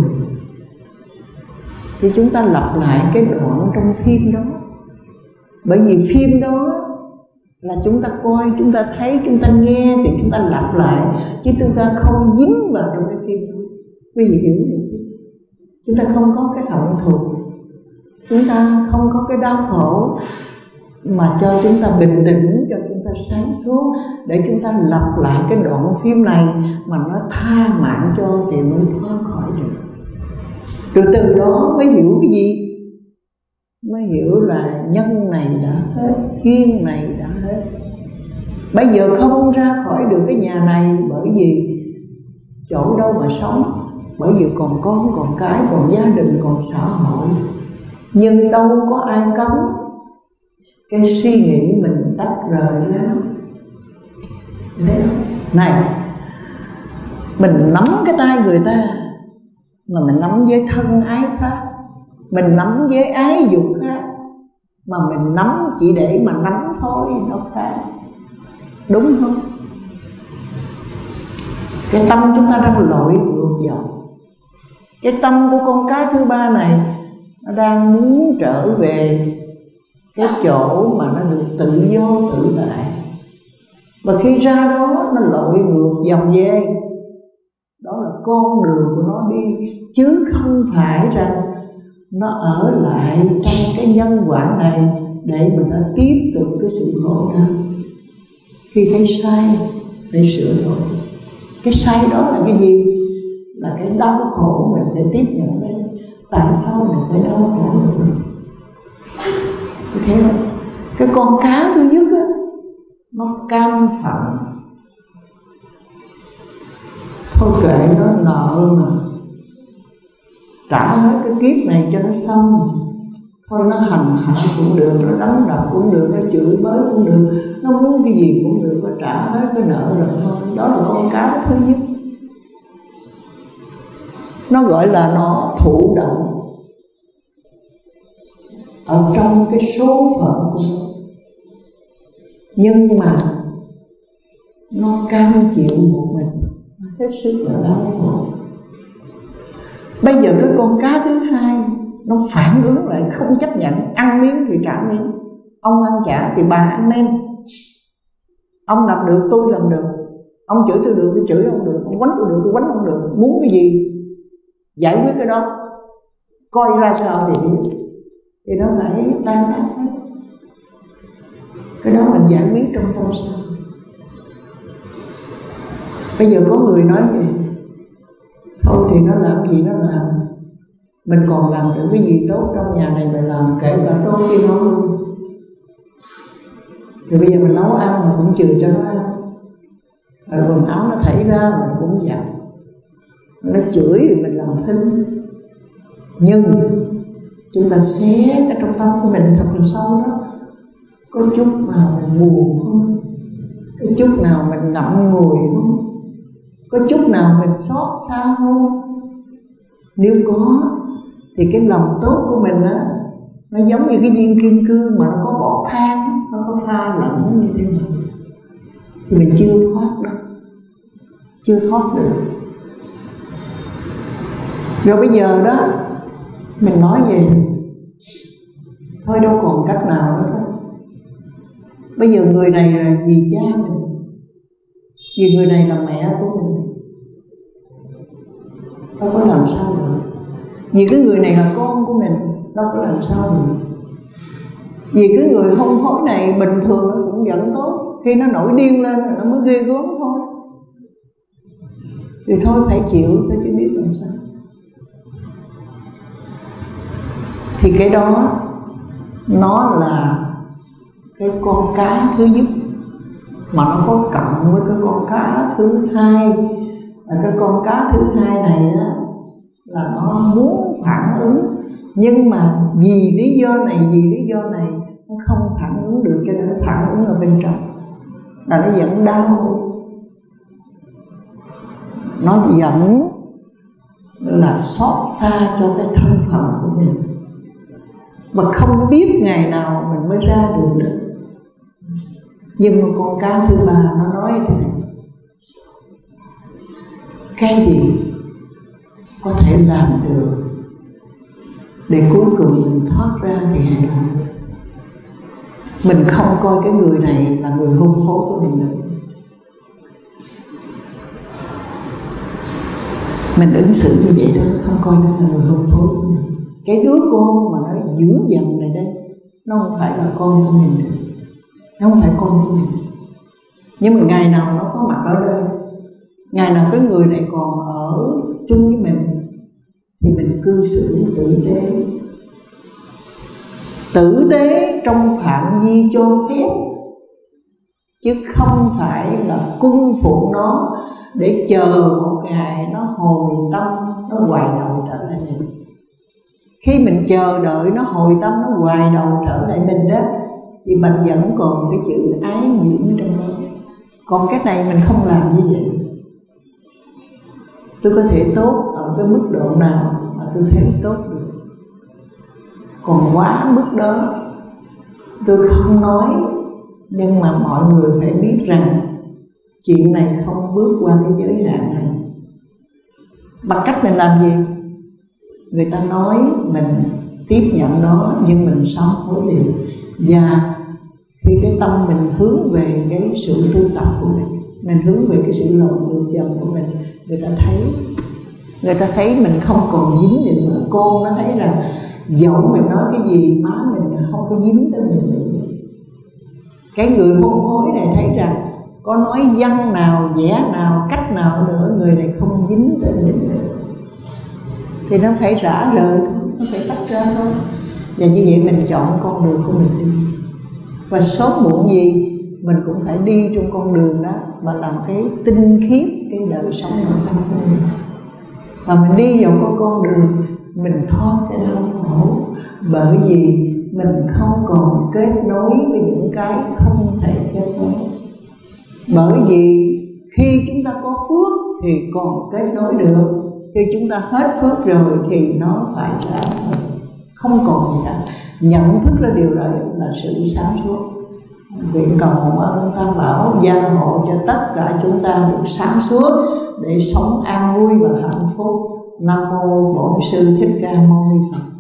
Thì chúng ta lặp lại cái đoạn trong phim đó. Bởi vì phim đó là chúng ta coi, chúng ta thấy, chúng ta nghe thì chúng ta lặp lại, chứ chúng ta không dính vào trong cái phim đó. Quý vị hiểu được chứ? Chúng ta không có cái hận thù, chúng ta không có cái đau khổ, mà cho chúng ta bình tĩnh, cho chúng ta sáng suốt, để chúng ta lặp lại cái đoạn phim này mà nó tha mạng cho thì mới thoát khỏi được. Rồi từ đó mới hiểu cái gì? Mới hiểu là nhân này đã hết, duyên này đã hết. Bây giờ không ra khỏi được cái nhà này, bởi vì chỗ đâu mà sống. Bởi vì còn con, còn cái, còn gia đình, còn xã hội. Nhưng đâu có ai cấm cái suy nghĩ mình tách rời ra. Này, mình nắm cái tay người ta, mà mình nắm với thân ái khác, mình nắm với ái dục khác, mà mình nắm chỉ để mà nắm thôi, nó khác. Đúng không? Cái tâm chúng ta đang lội ngược dòng. Cái tâm của con cá thứ ba này nó đang muốn trở về cái chỗ mà nó được tự do tự tại. Và khi ra đó nó lội ngược dòng về. Đó là con đường của nó đi, chứ không phải rằng nó ở lại trong cái nhân quả này để mình nó tiếp tục cái sự khổ đau. Khi thấy sai phải sửa đổi. Cái sai đó là cái gì? Là cái đau khổ mình phải tiếp nhận đấy. Tại sao mình phải đau khổ được? Thế không? Cái con cá thứ nhất á, nó cam phận. Thôi kệ nó nợ mà, trả hết cái kiếp này cho nó xong. Thôi nó hành hạ cũng được, nó đánh đập cũng được, nó chửi bới cũng được, nó muốn cái gì cũng được, nó trả hết cái nợ rồi thôi. Đó là con cá thứ nhất. Nó gọi là nó thụ động ở trong cái số phận của nó, nhưng mà nó cam chịu một mình, hết sức là đau khổ. Bây giờ cái con cá thứ hai nó phản ứng lại, không chấp nhận. Ăn miếng thì trả miếng, ông ăn chả thì bà ăn nem. Ông làm được tôi làm được, ông chửi tôi được tôi chửi ông được, ông quánh tôi được tôi quánh ông được. Muốn cái gì giải quyết cái đó, coi ra sao thì biết. Thì nó phải tan nát hết. Cái đó mình giải quyết trong tâm sao. Bây giờ có người nói vậy, thôi thì nó làm gì nó làm, mình còn làm được cái gì tốt trong nhà này mình làm, kể cả tốt với nó luôn. Thì bây giờ mình nấu ăn mà cũng chừa cho nó ăn, rồi quần áo nó thảy ra mình cũng giặt, nó chửi thì mình làm thinh. Nhưng chúng ta xé cái trong tâm của mình thật là sâu đó. Có chút nào mình buồn không? Có chút nào mình ngậm ngùi không? Có chút nào mình xót xa không? Nếu có thì cái lòng tốt của mình á, nó giống như cái viên kim cương mà nó có bọt than, nó có pha lẫn như thế này, thì mình chưa thoát đâu, chưa thoát được. Rồi bây giờ đó mình nói về thôi đâu còn cách nào nữa. Bây giờ người này là vì cha mình, vì người này là mẹ của mình, đâu có làm sao được. Vì cái người này là con của mình, đâu có làm sao được. Vì cái người hôn phối này bình thường nó cũng vẫn tốt, khi nó nổi điên lên là nó mới ghê gớm thôi. Thì thôi phải chịu cho chứ biết làm sao. Thì cái đó nó là cái con cá thứ nhất, mà nó có cộng với cái con cá thứ hai. Và cái con cá thứ hai này đó là nó muốn phản ứng, nhưng mà vì lý do này, vì lý do này nó không phản ứng được, cho nên nó phản ứng ở bên trong, là nó vẫn đau, nó vẫn là xót xa cho cái thân phận của mình, mà không biết ngày nào mình mới ra được được. Nhưng mà con cá thứ ba nó nói thế này: cái gì có thể làm được để cuối cùng mình thoát ra thì hãy làm. Mình không coi cái người này là người hôn phối của mình nữa, mình ứng xử như vậy đó, không coi nó là người hôn phối của mình. Cái đứa con mà nó dữ dằn này đây, nó không phải là con của mình nữa, nó không phải con của mình. Nhưng mà ngày nào nó có mặt ở đây, ngày nào cái người này còn ở chung với mình, thì mình cư xử tử tế, tử tế trong phạm vi cho phép, chứ không phải là cung phụ nó để chờ một ngày nó hồi tâm, nó hoài đầu trở lại mình. Khi mình chờ đợi nó hồi tâm, nó hoài đầu trở lại mình đó, thì mình vẫn còn cái chữ ái nhiễm trong đó. Còn cái này mình không làm như vậy. Tôi có thể tốt ở cái mức độ nào mà tôi thấy tốt được, còn quá mức đó tôi không nói. Nhưng mà mọi người phải biết rằng chuyện này không bước qua cái giới hạn này. Bằng cách mình làm gì? Người ta nói mình tiếp nhận đó, nhưng mình sống hối điều. Và thì cái tâm mình hướng về cái sự tu tập của mình, mình hướng về cái sự lòng được dần của mình, người ta thấy, người ta thấy mình không còn dính nữa. Con nó thấy rằng dẫu mình nói cái gì má mình không có dính tới mình nữa. Cái người hôn phối này thấy rằng có nói văn nào, vẽ nào, cách nào nữa, người này không dính tới mình nữa, thì nó phải rã rời, nó phải tách ra thôi. Và như vậy mình chọn con đường của mình đi, và sớm muộn gì mình cũng phải đi trong con đường đó mà làm cái tinh khiết cái đời sống nội tâm của mình. Và mình đi vào con con đường mình thoát cái đau khổ, bởi vì mình không còn kết nối với những cái không thể kết nối. Bởi vì khi chúng ta có phước thì còn kết nối được, khi chúng ta hết phước rồi thì nó phải là không còn gì cả. Nhận thức ra điều đấy là sự sáng suốt. Nguyện cầu ơn Tam Bảo gia hộ cho tất cả chúng ta được sáng suốt để sống an vui và hạnh phúc. Nam mô Bổn Sư Thích Ca Mâu Ni Phật.